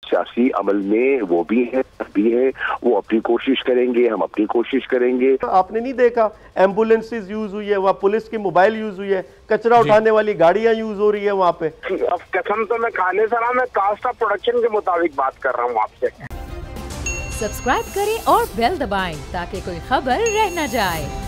सियासी अमल में वो भी है, वो अपनी कोशिश करेंगे, हम अपनी कोशिश करेंगे। आपने नहीं देखा एम्बुलेंसेज यूज हुई है, वहाँ पुलिस की मोबाइल यूज हुई है, कचरा उठाने वाली गाड़ियां यूज हो रही है वहाँ पे। अब कसम तो मैं खाने से रहा, मैं कास्ट ऑफ प्रोडक्शन के मुताबिक बात कर रहा हूँ आपसे। सब्सक्राइब करें और बेल दबाएं ताकि कोई खबर रह न जाए।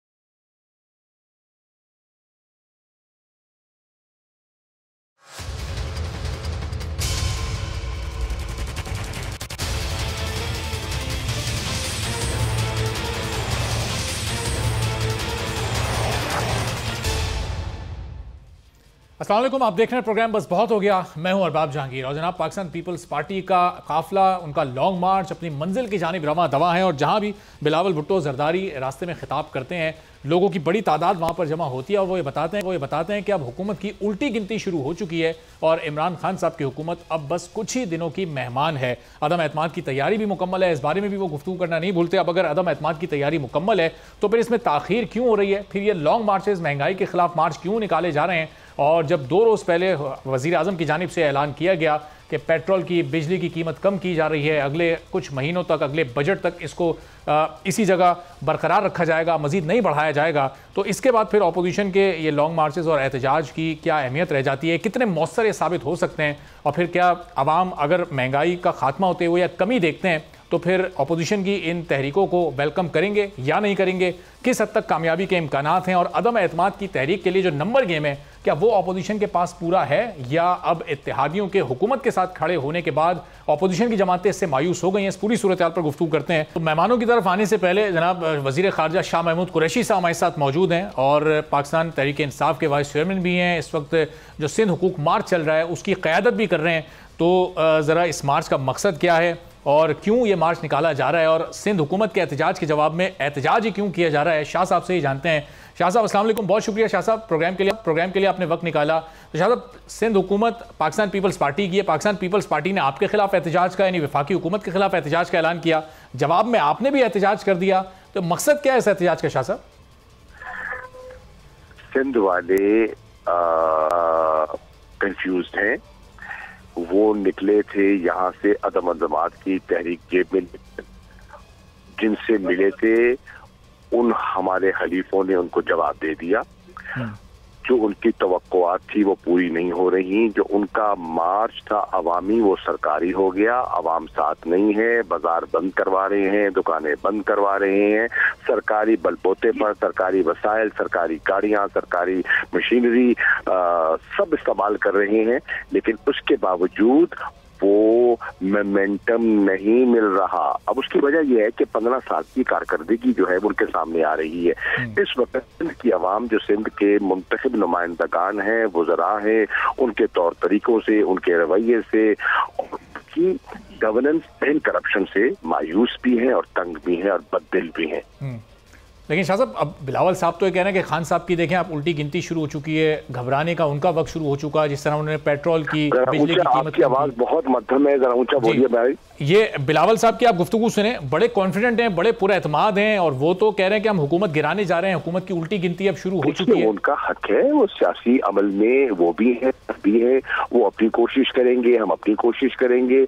अस्सलाम वालेकुम, आप देख रहे हैं प्रोग्राम बस बहुत हो गया। मैं हूं अरबाब जहांगीर और जनाब पाकिस्तान पीपल्स पार्टी का काफिला, उनका लॉन्ग मार्च अपनी मंजिल की जानिब रवां दवा है। और जहां भी बिलावल भुट्टो जरदारी रास्ते में खिताब करते हैं, लोगों की बड़ी तादाद वहां पर जमा होती है और वो ये बताते हैं कि अब हुकूमत की उल्टी गिनती शुरू हो चुकी है और इमरान खान साहब की हुकूमत अब बस कुछ ही दिनों की मेहमान है। अदम एतमाद की तैयारी भी मुकम्मल है, इस बारे में भी वो गुफ्तगू करना नहीं भूलते। अब अगर अदम एतमाद की तैयारी मुकम्मल है तो फिर इसमें ताखीर क्यों हो रही है, फिर ये लॉन्ग मार्चेस महंगाई के खिलाफ मार्च क्यों निकाले जा रहे हैं। और जब 2 रोज़ पहले वज़ीर आज़म की जानिब से ऐलान किया गया कि पेट्रोल की, बिजली की कीमत कम की जा रही है, अगले कुछ महीनों तक, अगले बजट तक इसको इसी जगह बरकरार रखा जाएगा, मज़ीद नहीं बढ़ाया जाएगा, तो इसके बाद फिर अपोजिशन के ये लॉन्ग मार्चेस और एहतजाज की क्या अहमियत रह जाती है, कितने मौसर ये साबित हो सकते हैं। और फिर क्या अवाम अगर महंगाई का खात्मा होते हुए या कमी देखते हैं तो फिर अपोजिशन की इन तहरीकों को वेलकम करेंगे या नहीं करेंगे, किस हद तक कामयाबी के इम्कानात हैं। और अदम एतमाद की तहरीक के लिए जो नंबर गेम है, क्या वो अपोजिशन के पास पूरा है या अब इत्तेहादियों के हुकूमत के साथ खड़े होने के बाद अपोजिशन की जमातें इससे मायूस हो गई हैं। इस पूरी सूरत हाल पर गुफ्तगू करते हैं। तो मेहमानों की तरफ आने से पहले जनाब वज़ीर ख़ारजा शाह महमूद कुरैशी साहब हमारे साथ मौजूद हैं और पाकिस्तान तहरीक इंसाफ के वाइस चेयरमैन भी हैं। इस वक्त जो सिंध हुकूक मार्च चल रहा है उसकी क़यादत भी कर रहे हैं। तो ज़रा इस मार्च का मकसद क्या है और क्यों ये मार्च निकाला जा रहा है और सिंध हुकूमत के एहतजाज के जवाब में एहतजाज ही क्यों किया जा रहा है, शाह साहब से ही जानते हैं। शाह साहब अस्सलाम वालेकुम, बहुत शुक्रिया शाह साहब प्रोग्राम के लिए आपने वक्त निकाला। तो शाह साहब, सिंध हुकूमत पाकिस्तान पीपल्स पार्टी की है, पाकिस्तान पीपल्स पार्टी ने आपके खिलाफ एहतजाज का, यानी वफाकी हुकूमत के खिलाफ एहतजाज का ऐलान किया, जवाब में आपने भी एहतजाज कर दिया, तो मकसद क्या है इस एहतजाज का शाह साहब? सिंध वाले कंफ्यूज्ड हैं, वो निकले थे यहाँ से अदम एतमाद की तहरीक जेब में, जिनसे मिले थे उन हमारे खलीफों ने उनको जवाब दे दिया। जो उनकी तवक्कुआत थी वो पूरी नहीं हो रही। जो उनका मार्च था अवामी, वो सरकारी हो गया। अवाम साथ नहीं है, बाजार बंद करवा रहे हैं, दुकानें बंद करवा रहे हैं, सरकारी बलबोते पर सरकारी वसाइल, सरकारी गाड़ियां, सरकारी मशीनरी सब इस्तेमाल कर रहे हैं, लेकिन उसके बावजूद वो मोमेंटम नहीं मिल रहा। अब उसकी वजह यह है कि 15 साल की कारकर्दगी जो है वो उनके सामने आ रही है। इस वक्त सिंध की आवाम, जो सिंध के मुंतखब नुमाइंदगान हैं, वज़रा हैं, उनके तौर तरीकों से, उनके रवैये से, उनकी गवर्नेंस एंड करप्शन से मायूस भी हैं और तंग भी हैं और बददिल भी हैं। लेकिन शाह साहब, अब बिलावल साहब तो ये कह रहे हैं कि खान साहब की देखें आप उल्टी गिनती शुरू हो चुकी है, घबराने का उनका वक्त शुरू हो चुका है, जिस तरह उन्होंने पेट्रोल की, बिजली की कीमत की आवाज बहुत मध्यम है, जरा ऊंचा बोलिए भाई। ये बिलावल साहब की आप गुफ्तगू सुने, बड़े कॉन्फिडेंट हैं, बड़े पूरे एतमाद हैं और वो तो कह रहे हैं कि हम हुकूमत गिराने जा रहे हैं, हुकूमत की उल्टी गिनती अब शुरू हो चुकी है। उनका हक है, वो सियासी अमल में वो भी है, वो अपनी कोशिश करेंगे, हम अपनी कोशिश करेंगे।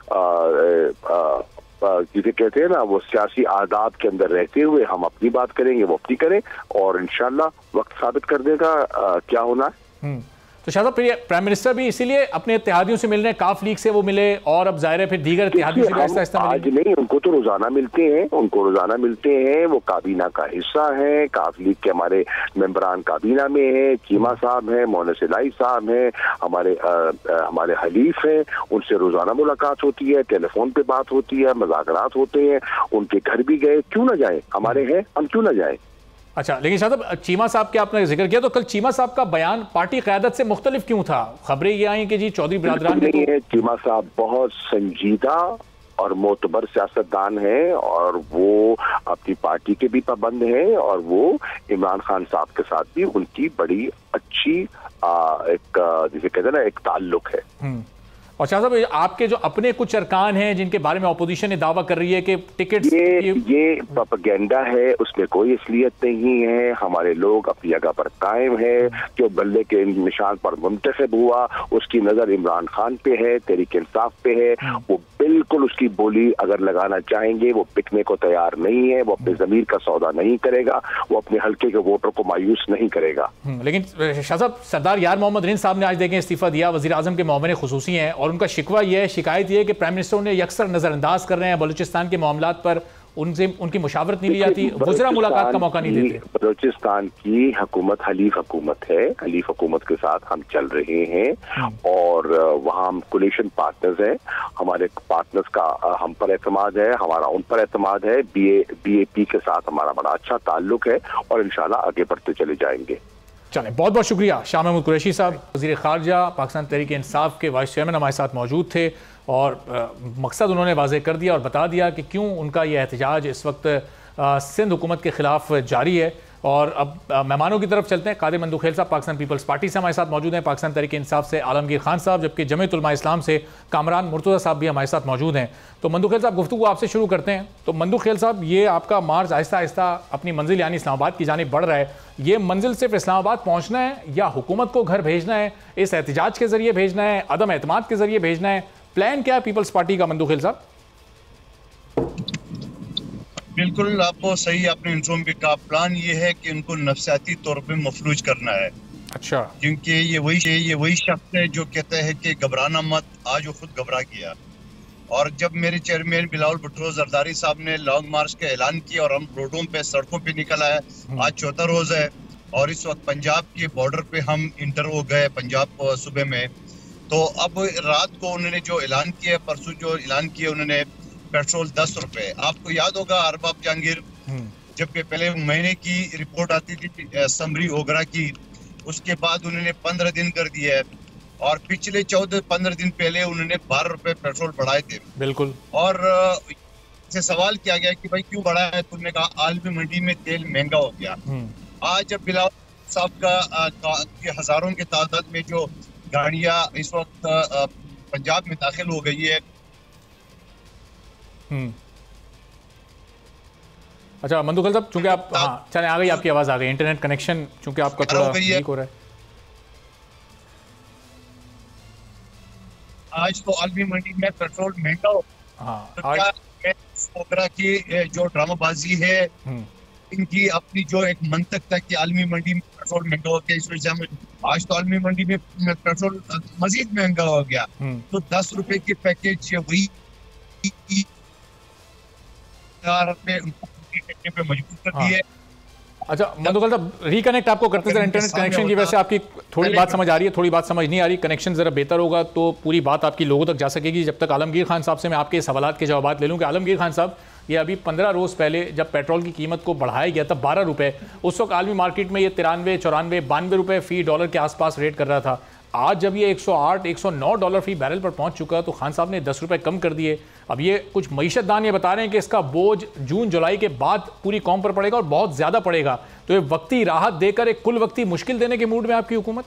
जिसे कहते हैं ना, वो सियासी आदाब के अंदर रहते हुए हम अपनी बात करेंगे, वो अपनी करें और इंशाल्लाह वक्त साबित कर देगा क्या होना है। तो शाह साहब, फिर प्राइम मिनिस्टर भी इसीलिए अपने इत्तेहादियों से मिल रहे हैं, काफ लीग से वो मिले और अब जाहिर है फिर दीगर इत्तेहादियों से भी ऐसा आज नहीं, उनको तो रोजाना मिलते हैं, वो काबीना का हिस्सा है, काफ लीग के हमारे मेंबरान काबीना में है, चीमा साहब हैं, मोहनस इलाही साहब हैं, हमारे हलीफ हैं, उनसे रोजाना मुलाकात होती है, टेलीफोन पे बात होती है, मुज़ाकरात होते हैं, उनके घर भी गए, क्यों ना जाए, हमारे हैं, हम क्यों ना जाए। अच्छा, लेकिन शाह साहब, चीमा साहब के आपने जिक्र किया, तो कल चीमा साहब का बयान पार्टी क़यादत से मुख्तलिफ क्यों था? खबरें ये आई कि जी चौधरी बिरादरान नहीं है, चीमा साहब बहुत संजीदा और मोतबर सियासतदान है और वो अपनी पार्टी के भी पाबंद हैं और वो इमरान खान साहब के साथ भी उनकी बड़ी अच्छी एक जिसे कहते हैं ना, एक ताल्लुक है। और शाह साहब, आपके जो अपने कुछ अरकान हैं जिनके बारे में अपोजिशन ने दावा कर रही है कि टिकट्स ये प्रोपेगेंडा है, उसमें कोई असलियत नहीं है। हमारे लोग अपनी जगह पर कायम है। जो बल्ले के निशान पर मुंतखब हुआ उसकी नजर इमरान खान पे है, तहरीक इंसाफ पे है। वो बिल्कुल उसकी बोली अगर लगाना चाहेंगे वो बिकने को तैयार नहीं है। वो अपने जमीर का सौदा नहीं करेगा, वो अपने हल्के के वोटर को मायूस नहीं करेगा। लेकिन शाह साहब, सरदार यार मोहम्मद रिंद साहब ने आज देखें इस्तीफा दिया, वजीर आजम के मोमिन खुसूसी हैं और उनका शिकवा यह है, शिकायत यह है कि प्राइम मिनिस्टर उन्हें यकसर नजरअंदाज कर रहे हैं, बलूचिस्तान के मामलात पर उनसे उनकी मुशावरत नहीं ली जाती, गुजरा मुलाकात का मौका नहीं देते। बलूचिस्तान की हुकूमत हलीफ हुकूमत है, हलीफ हुकूमत के साथ हम चल रहे हैं और वहाँ हम कोलिशन पार्टनर्स हैं। हमारे पार्टनर्स का हम पर एतमाद है, हमारा उन पर एतमाद है। BAP के साथ हमारा बड़ा अच्छा ताल्लुक है और इंशाल्लाह आगे बढ़ते चले जाएंगे। चलें, बहुत बहुत शुक्रिया। शाह महमूद कुरैशी साहब, वज़ीर ख़ारजा पाकिस्तान तहरीक इंसाफ के वाइस चेयरमैन, हमारे साथ मौजूद थे और मकसद उन्होंने वाज़ेह कर दिया और बता दिया कि क्यों उनका यह एहतजाज इस वक्त सिंध हुकूमत के ख़िलाफ़ जारी है। और अब मेहमानों की तरफ चलते हैं। कादिर मंदूखेल साहब पाकिस्तान पीपल्स पार्टी से हमारे साथ मौजूद हैं, पाकिस्तान तहरीक इंसाफ से आलमगीर खान साहब, जबकि जमीयत उलमा इस्लाम से कामरान मुर्तज़ा साहब भी हमारे साथ मौजूद हैं। तो मंदूखेल साहब, गुफ्तगू आपसे शुरू करते हैं। तो मंदूखेल साहब, ये आपका मार्च आहिस्ता आहिस्ता अपनी मंजिल यानी इस्लामाबाद की जानिब बढ़ रहा है। ये मंजिल सिर्फ इस्लामाबाद पहुँचना है या हुकूमत को घर भेजना है, इस एहतजाज के जरिए भेजना है, अदम एतमाद के जरिए भेजना है? प्लान क्या है पीपल्स पार्टी का, मंदूखेल साहब? बिल्कुल, आपको सही आपने इंफॉर्म भी कहा। प्लान ये है कि उनको नफसियाती तौर पे मफलूज करना है। अच्छा। क्योंकि ये वही शख्स है जो कहता है कि घबराना मत, आज वो खुद घबरा गया। और जब मेरे चेयरमैन बिलावल भुट्टो जरदारी साहब ने लॉन्ग मार्च का ऐलान किया और हम रोडों पे सड़कों पे निकल आए, आज चौथा रोज है और इस वक्त पंजाब के बॉर्डर पे हम इंटर हो गए, पंजाब सूबे में। तो अब रात को उन्होंने जो ऐलान किया, परसों जो ऐलान किया उन्होंने, पेट्रोल 10 रुपए। आपको याद होगा अरबाब जहांगीर, जबकि पहले महीने की रिपोर्ट आती थी समरी ओगरा की, उसके बाद उन्होंने 15 दिन कर दिया है और पिछले 14-15 दिन पहले उन्होंने 12 रुपए पेट्रोल बढ़ाए थे। बिल्कुल। और से सवाल किया गया कि भाई क्यों बढ़ाया है, तुमने कहा आलमी मंडी में तेल महंगा हो गया। आज जब बिलावल साहब का हजारों की तादाद में जो गाड़ियां इस वक्त पंजाब में दाखिल हो गई है। अच्छा मंदूखेल साहब, चूंकि आप चले आ गई, आपकी आवाज आ गई, इंटरनेट कनेक्शन चूंकि आपका थोड़ा वीक हो रहा है। आज तो आलमी मंडी में पेट्रोल महंगा हो, ओगरा की जो ड्रामाबाजी है, इनकी अपनी जो एक मंतक था कि आलमी मंडी में पेट्रोल महंगा हो गया, इस वजह से आज तो आलमी मंडी में पेट्रोल मजीद महंगा हो गया। तो 10 रुपए के पैकेज वही पे मजबूर कर दी है। अच्छा मंदूखेल साहब, रिकनेक्ट आपको करते जरा, इंटरनेट कनेक्शन की वजह से आपकी थोड़ी बात समझ आ रही है, थोड़ी बात समझ नहीं आ रही। कनेक्शन जरा बेहतर होगा तो पूरी बात आपकी लोगों तक जा सकेगी। जब तक आलमगीर खान साहब से मैं आपके सवालात के जवाब ले लूँ कि आलमगीर खान साहब, ये अभी 15 रोज़ पहले जब पेट्रोल की कीमत को बढ़ाया गया था 12 रुपये, उस वक्त आलमी मार्केट में ये 93, 94, 92 रुपये फी डॉलर के आसपास रेट कर रहा था। आज जब ये 108, 109 डॉलर फी बैरल पर पहुंच चुका तो खान साहब ने 10 रुपये कम कर दिए। अब ये कुछ मईशतदान ये बता रहे हैं कि इसका बोझ जून जुलाई के बाद पूरी कौम पर पड़ेगा और बहुत ज़्यादा पड़ेगा। तो ये वक्ती राहत देकर एक कुल वक्ती मुश्किल देने के मूड में आपकी हुकूमत?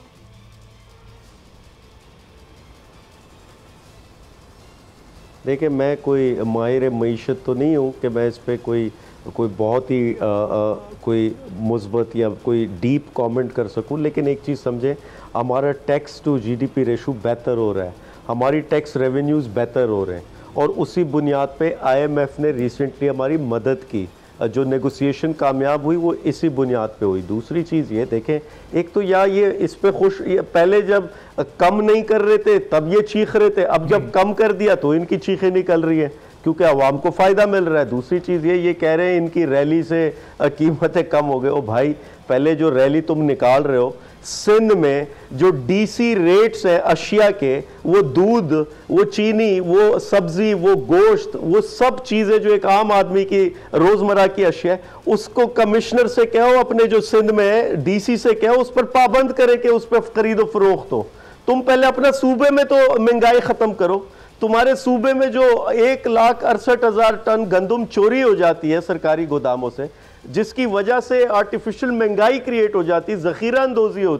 देखिए, मैं कोई माहिर मईशत तो नहीं हूँ कि मैं इस पर कोई बहुत ही कोई मुस्बत या कोई डीप कमेंट कर सकूं, लेकिन एक चीज़ समझें, हमारा टैक्स टू GDP रेशो बेहतर हो रहा है, हमारी टैक्स रेवेन्यूज़ बेहतर हो रहे हैं और उसी बुनियाद पे IMF ने रिसेंटली हमारी मदद की। जो नेगोशिएशन कामयाब हुई वो इसी बुनियाद पे हुई। दूसरी चीज़ ये देखें, एक तो या ये इस पे खुश, ये पहले जब कम नहीं कर रहे थे तब ये चीख रहे थे, अब जब कम कर दिया तो इनकी चीखें निकल रही हैं क्योंकि आवाम को फ़ायदा मिल रहा है। दूसरी चीज़ ये कह रहे हैं इनकी रैली से कीमतें कम हो गई। ओ भाई, पहले जो रैली तुम निकाल रहे हो, सिंध में जो DC रेट्स है अशिया के, वो दूध, वो चीनी, वो सब्जी, वो गोश्त, वो सब चीज़ें जो एक आम आदमी की रोज़मर्रा की अशिया है, उसको कमिश्नर से कहो, अपने जो सिंध में है DC से कहो, उस पर पाबंद करे कि उस पर खरीदो फरोख्त हो। तुम पहले अपना सूबे में तो महंगाई ख़त्म करो। तुम्हारे सूबे में जो 1,68,000 टन गंदम चोरी हो जाती है सरकारी गोदामों से, जिसकी वजह से आर्टिफिशियल महंगाई क्रिएट हो जाती, ज़ख़ीरा अंदोज़ी होती,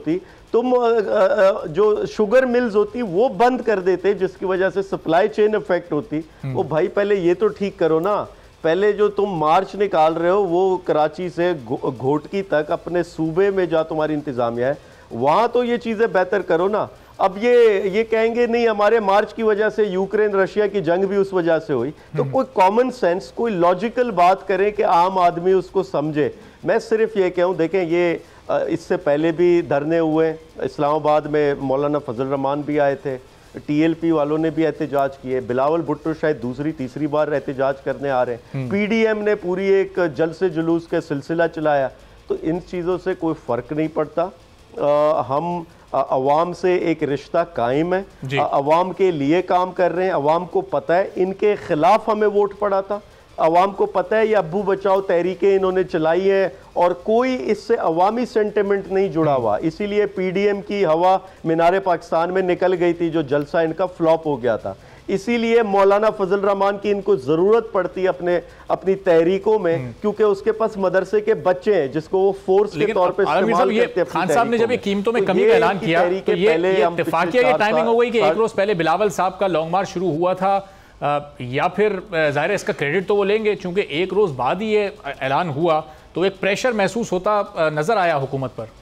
तुम जो शुगर मिल्स होती वो बंद कर देते, जिसकी वजह से सप्लाई चेन इफेक्ट होती। वो भाई पहले ये तो ठीक करो ना। पहले जो तुम मार्च निकाल रहे हो वो कराची से घोटकी तक अपने सूबे में जहाँ तुम्हारी इंतजामिया है वहाँ तो ये चीज़ें बेहतर करो ना। अब ये कहेंगे नहीं हमारे मार्च की वजह से यूक्रेन रशिया की जंग भी उस वजह से हुई, तो कोई कॉमन सेंस कोई लॉजिकल बात करें कि आम आदमी उसको समझे। मैं सिर्फ ये कहूँ, देखें ये इससे पहले भी धरने हुए, इस्लामाबाद में मौलाना फजल रहमान भी आए थे, टीएलपी वालों ने भी एहतजाज किए, बिलावल भुट्टो शायद दूसरी तीसरी बार एहतजाज करने आ रहे हैं, पीडीएम ने पूरी एक जलसे जुलूस का सिलसिला चलाया। तो इन चीज़ों से कोई फ़र्क नहीं पड़ता। हम अवाम से एक रिश्ता कायम है, अवाम के लिए काम कर रहे हैं। अवाम को पता है इनके खिलाफ हमें वोट पड़ा था, अवाम को पता है ये अब्बू बचाओ तहरीकें इन्होंने चलाई है और कोई इससे अवामी सेंटिमेंट नहीं जुड़ा हुआ। इसीलिए पीडीएम की हवा मीनारे पाकिस्तान में निकल गई थी, जो जलसा इनका फ्लॉप हो गया था। इसीलिए मौलाना फजल रहमान की इनको जरूरत पड़ती है अपनी तहरीकों में, क्योंकि उसके पास मदरसे के बच्चे हैं जिसको वो फोर्स के तौर पे इस्तेमाल करते हैं। खान साहब ने जब ये कीमतों में कमी का ऐलान किया तो ये इत्तेफाकिया की टाइमिंग हो गई कि एक रोज पहले बिलावल साहब का लॉन्ग मार्च शुरू हुआ था, या फिर जाहिर है इसका क्रेडिट तो वो लेंगे क्योंकि एक रोज बाद ही ये ऐलान हुआ, तो एक प्रेशर महसूस होता नजर आया हुकूमत पर।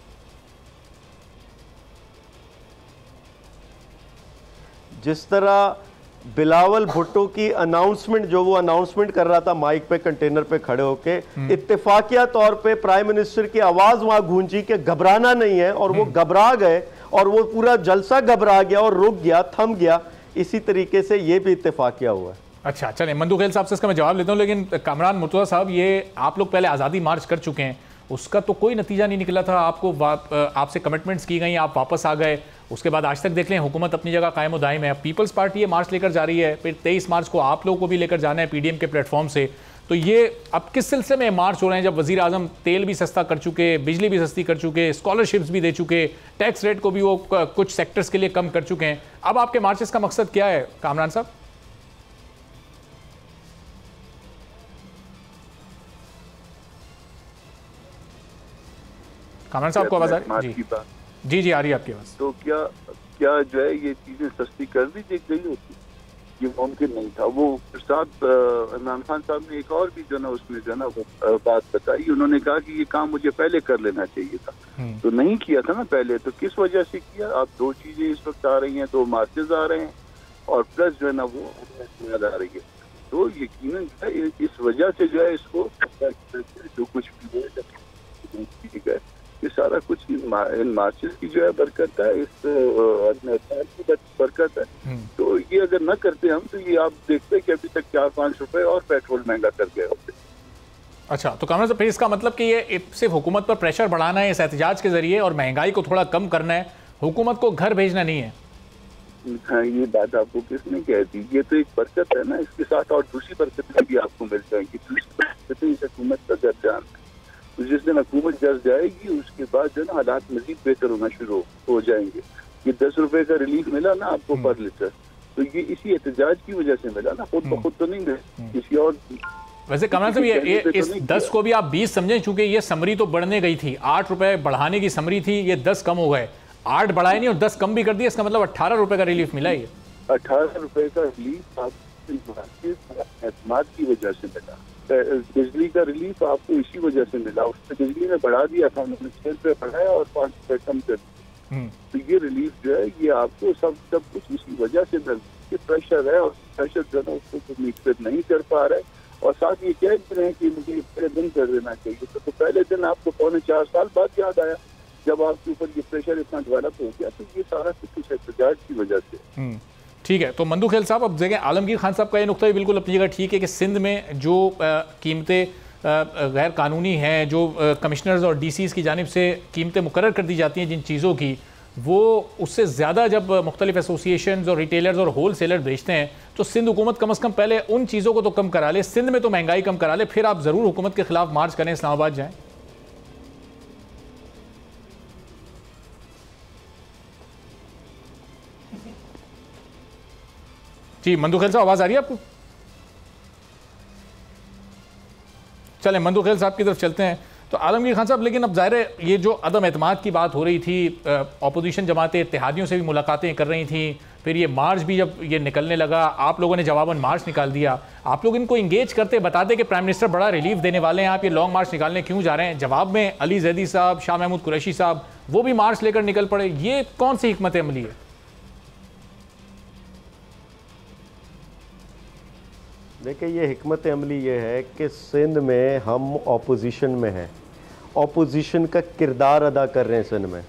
जिस तरह बिलावल भुट्टो की अनाउंसमेंट, जो वो अनाउंसमेंट कर रहा था माइक पे कंटेनर पे खड़े होके, इत्तेफाकिया तौर पे प्राइम मिनिस्टर की आवाज वहां गूंजी कि घबराना नहीं है, और वो घबरा गए और वो पूरा जलसा घबरा गया और रुक गया, थम गया। इसी तरीके से ये भी इत्तेफाकिया हुआ है। अच्छा, चलें, मंदू साहब से इसका मैं जवाब लेता हूँ, लेकिन कामरान मुर्तज़ा साहब, ये आप लोग पहले आज़ादी मार्च कर चुके हैं, उसका तो कोई नतीजा नहीं निकला था। आपसे कमिटमेंट्स की गई, आप वापस आ गए, उसके बाद आज तक देख लें हुकूमत अपनी जगह कायम व दायम है। पीपल्स पार्टी ये मार्च लेकर जा रही है, फिर 23 मार्च को आप लोगों को भी लेकर जाना है पीडीएम के प्लेटफॉर्म से। तो ये अब किस सिलसिले में मार्च हो रहे हैं जब वज़ीर आज़म तेल भी सस्ता कर चुके, बिजली भी सस्ती कर चुके, स्कॉलरशिप्स भी दे चुके, टैक्स रेट को भी वो कुछ सेक्टर्स के लिए कम कर चुके हैं। अब आपके मार्चेस का मकसद क्या है कामरान साहब? कामरान साहब को आवाज आ रही? जी जी आ रही है आपकी आवाज। तो क्या जो है ये चीजें सस्ती कर दी गई होती, ये मुमकिन नहीं था। वो साहब इमरान खान साहब ने एक और भी जो ना उसमें जो ना बात बताई, उन्होंने कहा कि ये काम मुझे पहले कर लेना चाहिए था, तो नहीं किया था ना पहले। तो किस वजह से किया? आप दो चीजें इस वक्त आ रही हैं, दो मार्चेज आ रहे हैं और प्लस जो है ना वो आ रही है। तो यकीनन जो है इस वजह से जो है इसको जो कुछ भी है ये सारा कुछ इन मार्चेस की जो है बरकत है, इस की बरकत है। तो ये अगर न करते हम तो ये आप देखते हैं कि अभी तक 4-5 रुपए और पेट्रोल महंगा कर गए होते। अच्छा, तो कामरान साहब फिर इसका मतलब कि ये सिर्फ हुकूमत पर प्रेशर बढ़ाना है इस एहतजाज के जरिए और महंगाई को थोड़ा कम करना है, हुकूमत को घर भेजना नहीं है? हाँ, ये बात आपको किसने कह दी? ये तो एक बरकत है ना, इसके साथ और दूसरी बरकतें भी आपको मिल जाएंगी। दूसरी बरकतें इस हुकूमत का दर्जान है। तो जिस दिन हुकूमत जस जाएगी उसके बाद जो ना हालात मजीद बेहतर होना शुरू हो जाएंगे। ये 10 रुपए का रिलीफ मिला ना आपको पर लीटर, तो ये इसी एहतजाज की वजह से मिला ना, खुद ब खुद तो नहीं मिला किसी और। वैसे कामरान साहब ये इस 10 को भी आप 20 समझें, चूंकि ये समरी तो बढ़ने गई थी, 8 रुपए बढ़ाने की समरी थी, ये 10 कम हो गए, 8 बढ़ाए नहीं और 10 कम भी कर दिया, इसका मतलब 18 रुपए का रिलीफ मिला। ये 18 रुपए का रिलीफ आपको की वजह से मिला। बिजली का रिलीफ आपको इसी वजह से मिला, उसने बिजली में बढ़ा दिया था, उन्होंने 6 रुपए बढ़ाया और 5 रुपए कम कर दिया। तो ये रिलीफ जो है ये आपको सब कुछ इसी वजह से प्रेशर है, और प्रेशर जो है उसको मीट नहीं कर पा रहा है। और साथ ये कह रहे हैं कि मुझे पहले दिन कर देना चाहिए, तो पहले दिन आपको 4.25 साल बाद याद आया जब आपके ऊपर ये प्रेशर इतना डेवलप हो गया। तो ये सारा कुछ एहतजाज की वजह से। ठीक है, तो मंदू खेल साहब, अब देखें आलमगीर खान साहब का ये नुक्ता भी बिल्कुल अपनी जगह ठीक है कि सिंध में जो कीमतें गैर कानूनी हैं, जो कमिश्नर्स और डीसीज़ की जानिब से कीमतें मुकर्रर कर दी जाती हैं जिन चीज़ों की, वो उससे ज़्यादा जब मुख्तलिफ एसोसिएशंस और रिटेलर्स और होल सेलर बेचते हैं, तो सिंध हुकूमत कम अज़ कम पहले उन चीज़ों को तो कम करा ले, सिंध में तो महंगाई कम करा ले, फिर आप ज़रूर हुकूमत के खिलाफ मार्च करें, इस्लामाबाद जाएँ। जी मंदू खेल साहब, आवाज आ रही है आपको? चलें मंदू खेल साहब की तरफ चलते हैं। तो आलमगीर खान साहब, लेकिन अब ज़ाहिर है ये जो अदम एतमाद की बात हो रही थी, अपोजिशन जमातें इत्तेहादियों से भी मुलाकातें कर रही थी, फिर ये मार्च भी जब ये निकलने लगा, आप लोगों ने जवाबन मार्च निकाल दिया। आप लोग इनको इंगेज करते, बताते कि प्राइम मिनिस्टर बड़ा रिलीफ देने वाले हैं, आप ये लॉन्ग मार्च निकालने क्यों जा रहे हैं? जवाब में अली जैदी साहब, शाह महमूद कुरैशी साहब वो भी मार्च लेकर निकल पड़े। ये कौन सी हिकमत अमली है? देखिए, ये हिकमत अमली ये है कि सिंध में हम ऑपोजिशन में हैं, ऑपोजिशन का किरदार अदा कर रहे हैं सिंध में।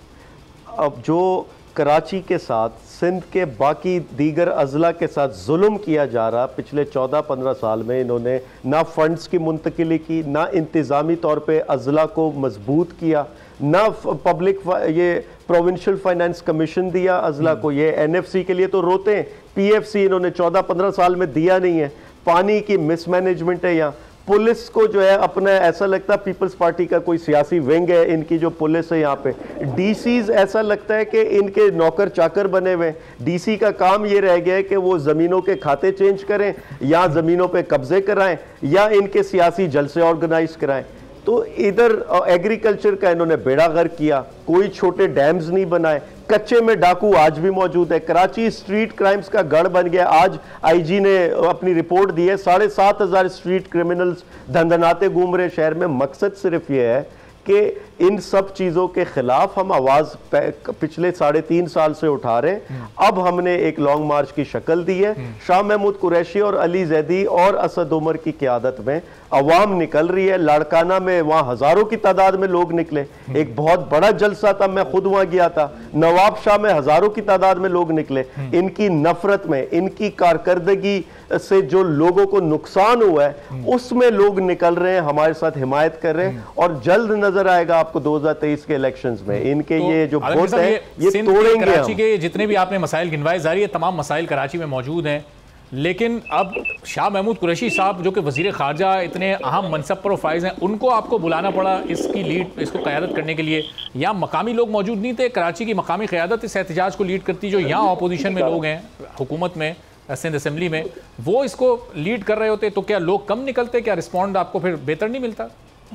अब जो कराची के साथ सिंध के बाकी दीगर अजला के साथ जुल्म किया जा रहा, पिछले 14-15 साल में इन्होंने ना फंड्स की मुंतकिली की, ना इंतज़ामी तौर पे अजला को मजबूत किया, ना पब्लिक ये प्रोविंशियल फाइनेंस कमीशन दिया अजला को। ये एनएफसी के लिए तो रोते हैं, पीएफसी इन्होंने 14-15 साल में दिया नहीं है। पानी की मिसमैनेजमेंट है यहाँ। पुलिस को जो है अपना ऐसा लगता है पीपल्स पार्टी का कोई सियासी विंग है इनकी जो पुलिस है यहाँ पे। डीसीज ऐसा लगता है कि इनके नौकर चाकर बने हुए। डीसी का काम ये रह गया है कि वो ज़मीनों के खाते चेंज करें या ज़मीनों पे कब्जे कराएं या इनके सियासी जलसे ऑर्गेनाइज कराएं। तो इधर एग्रीकल्चर का इन्होंने बेड़ा गर्क किया, कोई छोटे डैम्स नहीं बनाए, कच्चे में डाकू आज भी मौजूद है। कराची स्ट्रीट क्राइम्स का गढ़ बन गया। आज आईजी ने अपनी रिपोर्ट दी है, 7,500 स्ट्रीट क्रिमिनल्स धंधनाते घूम रहे शहर में। मकसद सिर्फ ये है कि इन सब चीज़ों के खिलाफ हम आवाज़ पिछले 3.5 साल से उठा रहे हैं। अब हमने एक लॉन्ग मार्च की शक्ल दी है। शाह महमूद कुरैशी और अली जैदी और असद उमर की क़यादत में अवाम निकल रही है। लाड़काना में वहाँ हज़ारों की तादाद में लोग निकले, एक बहुत बड़ा जलसा था, मैं खुद वहाँ गया था। नवाब शाह में हज़ारों की तादाद में लोग निकले। इनकी नफरत में, इनकी कारकर्दगी से जो लोगों को नुकसान हुआ है उसमें लोग निकल रहे हैं, हमारे साथ हिमायत कर रहे हैं। और जल्द नजर आएगा आपको 2023 के इलेक्शंस में इनके तो ये जो वोट है ये तोड़ेंगे। कराची के जितने भी आपने मसाइल गिनवाए, जारी है तमाम मसाइल कराची में मौजूद हैं, लेकिन अब शाह महमूद कुरैशी साहब जो कि वज़ीर ख़ारजा इतने अहम मनसब पर फाइज हैं, उनको आपको बुलाना पड़ा इसकी लीड, इसको क़यादत करने के लिए। या मकामी लोग मौजूद नहीं थे? कराची की मकामी क़यादत इस एहतजाज को लीड करती, जो यहाँ अपोजिशन में लोग हैं हुकूमत में, सिंध असेंबली में, वो इसको लीड कर रहे होते तो क्या लोग कम निकलते? क्या रिस्पॉन्ड आपको फिर बेहतर नहीं मिलता?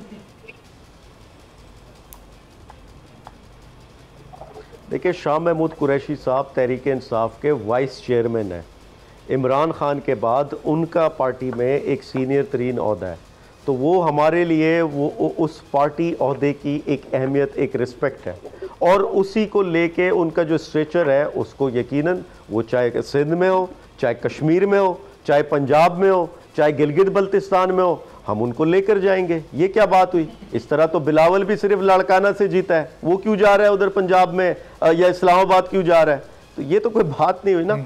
देखिए, शाह महमूद कुरैशी साहब तहरीक इंसाफ के वाइस चेयरमैन हैं। इमरान खान के बाद उनका पार्टी में एक सीनियर तरीन ओहदा है, तो वो हमारे लिए वो उस पार्टी ओहदे की एक अहमियत, एक रिस्पेक्ट है। और उसी को लेके उनका जो स्ट्रेचर है उसको यकीनन वो चाहे सिंध में हो, चाहे कश्मीर में हो, चाहे पंजाब में हो, चाहे गिलगित बल्तिस्तान में हो, हम उनको लेकर जाएंगे। ये क्या बात हुई? इस तरह तो बिलावल भी सिर्फ लाड़काना से जीता है, वो क्यों जा रहा है उधर पंजाब में या इस्लामाबाद क्यों जा रहा है? तो ये तो कोई बात नहीं हुई ना।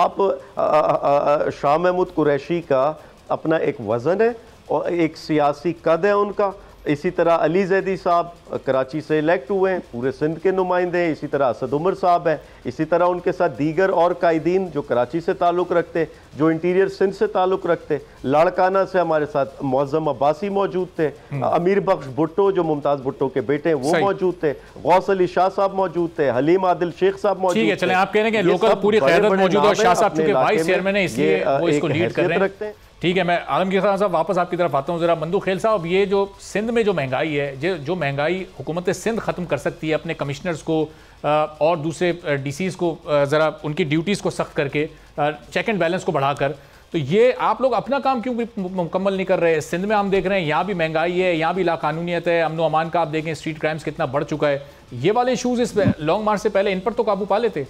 आप शाह महमूद कुरैशी का अपना एक वज़न है और एक सियासी कद है उनका। इसी तरह अली जैदी साहब कराची से इलेक्ट हुए हैं, पूरे सिंध के नुमाइंदे हैं। इसी तरह असद उमर साहब हैं। इसी तरह उनके साथ दीगर और कायदीन जो कराची से ताल्लुक़ रखते, जो इंटीरियर सिंध से ताल्लुक़ रखते। लाड़काना से हमारे साथ मौज़म अब्बासी मौजूद थे, अमीर बख्श भुट्टो जो मुमताज़ भुट्टो के बेटे हैं वो मौजूद थे, गौस अली शाह साहब मौजूद थे, हलीम आदिल शेख साहब मौजूद थे। चलें, आप कह रहे हैं कि लोकल पूरी क़यादत मौजूद है और शाह साहब चूंकि वाइस चेयरमैन है इसलिए वो इसको लीड कर रहे हैं। ठीक है, मैं आलमगीर खान साहब वापस आपकी तरफ आता हूँ। ज़रा मंदू खेल साहब, ये जो सिंध में जो महंगाई है, जो महंगाई हुकूमत सिंध ख़त्म कर सकती है अपने कमिश्नर्स को और दूसरे डीसीज़ को, ज़रा उनकी ड्यूटीज़ को सख्त करके, चेक एंड बैलेंस को बढ़ाकर, तो ये आप लोग अपना काम क्यों भी मुकम्मल नहीं कर रहे? सिंध में हम देख रहे हैं यहाँ भी महंगाई है, यहाँ भी लाकानूनियत है, अमन अमान का आप देखें, स्ट्रीट क्राइम्स कितना बढ़ चुका है। ये वाले इशूज़ इस लॉन्ग मार्च से पहले इन पर तो काबू पा लेते।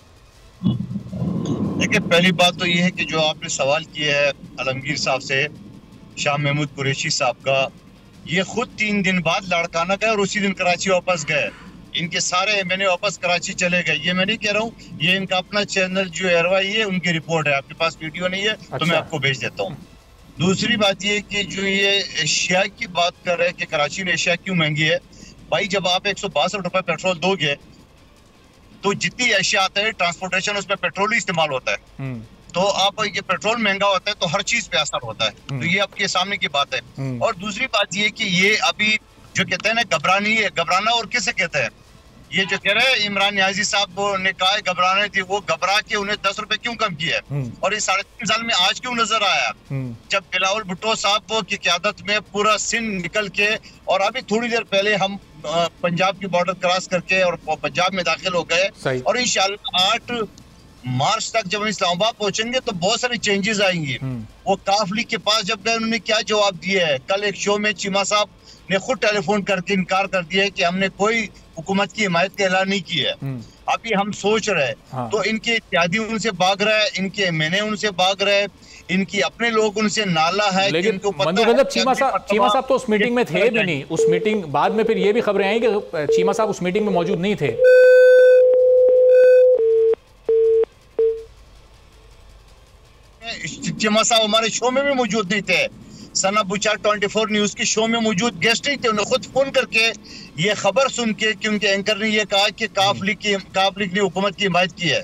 देखिए, पहली बात तो ये है कि जो आपने सवाल किया है आलमगीर साहब से, शाह महमूद कुरैशी साहब का, ये खुद 3 दिन बाद लाड़काना गए और उसी दिन कराची वापस गए। इनके सारे एमएनए वापस कराची चले गए। ये मैं नहीं कह रहा हूँ, ये इनका अपना चैनल जो एयरवाई है उनकी रिपोर्ट है। आपके पास वीडियो नहीं है तो मैं आपको भेज देता हूँ। दूसरी बात ये कि जो ये एशिया की बात कर रहे हैं कि कराची में एशिया क्यों महंगी है, भाई जब आप 162 रुपए पेट्रोल दोगे तो जितनी एशिया आता है ट्रांसपोर्टेशन उसमें पेट्रोल ही इस्तेमाल होता है। तो आप ये पेट्रोल महंगा होता है तो हर चीज पे असर होता है। तो ये आपके सामने की बात है। और दूसरी बात ये कि ये अभी जो कहते हैं ना घबरानी है, घबराना और किसे कहते हैं, ये जो कह रहे हैं इमरान न्याजी साहब ने कहा घबराने थी, वो घबरा के उन्हें 10 रुपए क्यों कम किए और इस 3.5 साल में आज क्यों नजर आया जब बिलावल भुट्टो साहब की क़यादत में पूरा सिंध निकल के, और अभी थोड़ी देर पहले हम पंजाब की बॉर्डर क्रॉस करके और पंजाब में दाखिल हो गए और इंशाल्लाह 8 मार्च तक जब हम इस्लामाबाद पहुंचेंगे तो बहुत सारी चेंजेस आएंगी। वो काफ लीग के पास जब गए उन्होंने क्या जवाब दिया है, कल एक शो में चीमा साहब ने खुद टेलीफोन करके इनकार कर दिया है कि हमने कोई हुकूमत की हिमायत का ऐलान नहीं किया है। अभी हम सोच रहे हैं तो इनके इत्यादि उनसे भाग रहा है, इनके मैंने उनसे भाग रहे हैं, इनकी अपने लोग उनसे नाला है। लेकिन चीमा साहब तो उस मीटिंग में थे भी नहीं। उस मीटिंग बाद में फिर ये भी खबरें आई कि चीमा साहब उस मीटिंग में मौजूद नहीं थे। चीमा साहब हमारे शो में भी मौजूद नहीं थे। सना बुचार 24 न्यूज के शो में मौजूद गेस्ट नहीं थे। उन्हें खुद फोन करके ये खबर सुन के कि उनके एंकर ने ये कहा कि काफ लीग ने हुकूमत की हिमायत की है।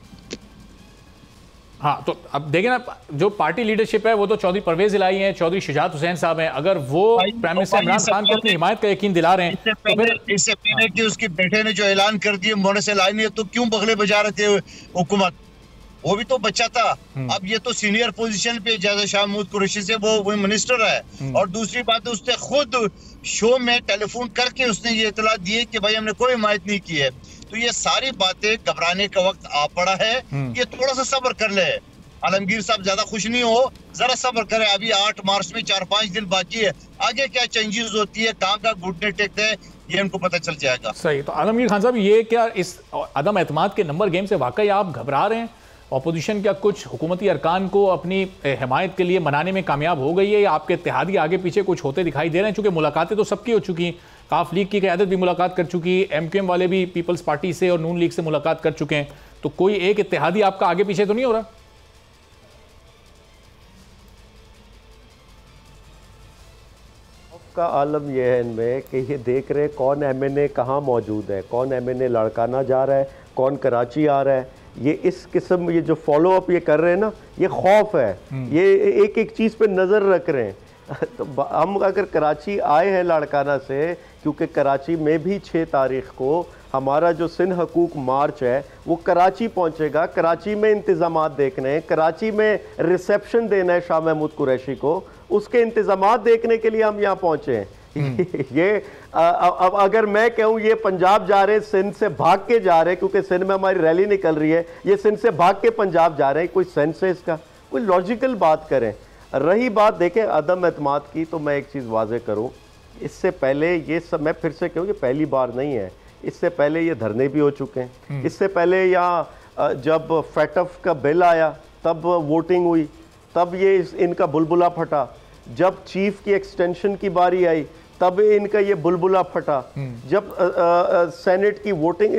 हाँ, तो अब देखें ना, जो पार्टी लीडरशिप है वो तो चौधरी परवेज इलाही हैं, चौधरी शुजात हुसैन साहब हैं। अगर वो प्राइम मिनिस्टर इमरान खान को अपनी हिमायत का यकीन दिला रहे हैं तो फिर इससे पहले कि उसके बेटे ने जो ऐलान कर दिए मोने से लाई नहीं, तो क्यों बगले बजा रहे थे हुकूमत? वो भी तो बच्चा था। अब ये तो सीनियर पोजीशन पे जैसे शाह महमूद कुरैशी से वो मिनिस्टर है। और दूसरी बात उसने खुद शो में टेलीफोन करके उसने ये इतला दी है कि भाई हमने कोई हिमायत नहीं की है। तो ये सारी बातें घबराने का वक्त आ पड़ा है। ये थोड़ा सा सब्र कर ले। आलमगीर साहब ज्यादा खुश नहीं हो, जरा सब्र करे। अभी 8 मार्च में 4-5 दिन बाकी है। आगे क्या चेंजेस होती है, कहाँ का घुटने टेकते हैं, ये उनको पता चल जाएगा। सही। तो आलमगीर खान साहब, ये क्या इस अदम एतमाद के नंबर गेम से वाकई आप घबरा रहे हैं? अपोजिशन क्या कुछ हुकूमती अरकान को अपनी हिमायत के लिए मनाने में कामयाब हो गई है, या आपके इत्तेहादी आगे पीछे कुछ होते दिखाई दे रहे हैं? चूंकि मुलाकातें तो सबकी हो चुकी हैं, काफ लीग की क़यादत भी मुलाकात कर चुकी है, MQM वाले भी पीपल्स पार्टी से और नून लीग से मुलाकात कर चुके हैं, तो कोई एक इत्तेहादी आपका आगे पीछे तो नहीं हो रहा? का आलम यह है इनमें कि ये देख रहे कौन MNA कहाँ मौजूद है, कौन MNA लड़काना जा रहा है, कौन कराची आ रहा है। ये इस किस्म ये जो फॉलो अप ये कर रहे हैं ना, ये खौफ है। ये एक एक चीज़ पे नज़र रख रहे हैं। तो हम अगर कराची आए हैं लड़काना से, क्योंकि कराची में भी 6 तारीख को हमारा जो सिंध हकूक मार्च है वो कराची पहुंचेगा। कराची में इंतज़ामात देखने हैं, कराची में रिसेप्शन देना है शाह महमूद कुरैशी को, उसके इंतज़ामात देखने के लिए हम यहाँ पहुँचे हैं। ये अब अगर मैं कहूँ ये पंजाब जा रहे हैं, सिंध से भाग के जा रहे हैं, क्योंकि सिंध में हमारी रैली निकल रही है, ये सिंध से भाग के पंजाब जा रहे हैं, कोई सेंस है इसका? कोई लॉजिकल बात करें। रही बात देखें अदम एतमाद की, तो मैं एक चीज़ वाजे करूँ, इससे पहले ये सब, मैं फिर से कहूँ, ये पहली बार नहीं है। इससे पहले ये धरने भी हो चुके हैं। इससे पहले यहाँ जब फैटफ का बिल आया तब वोटिंग हुई, तब ये इनका बुलबुला फटा। जब चीफ की एक्सटेंशन की बारी आई तब इनका ये बुलबुला फटा। जब सेनेट की वोटिंग,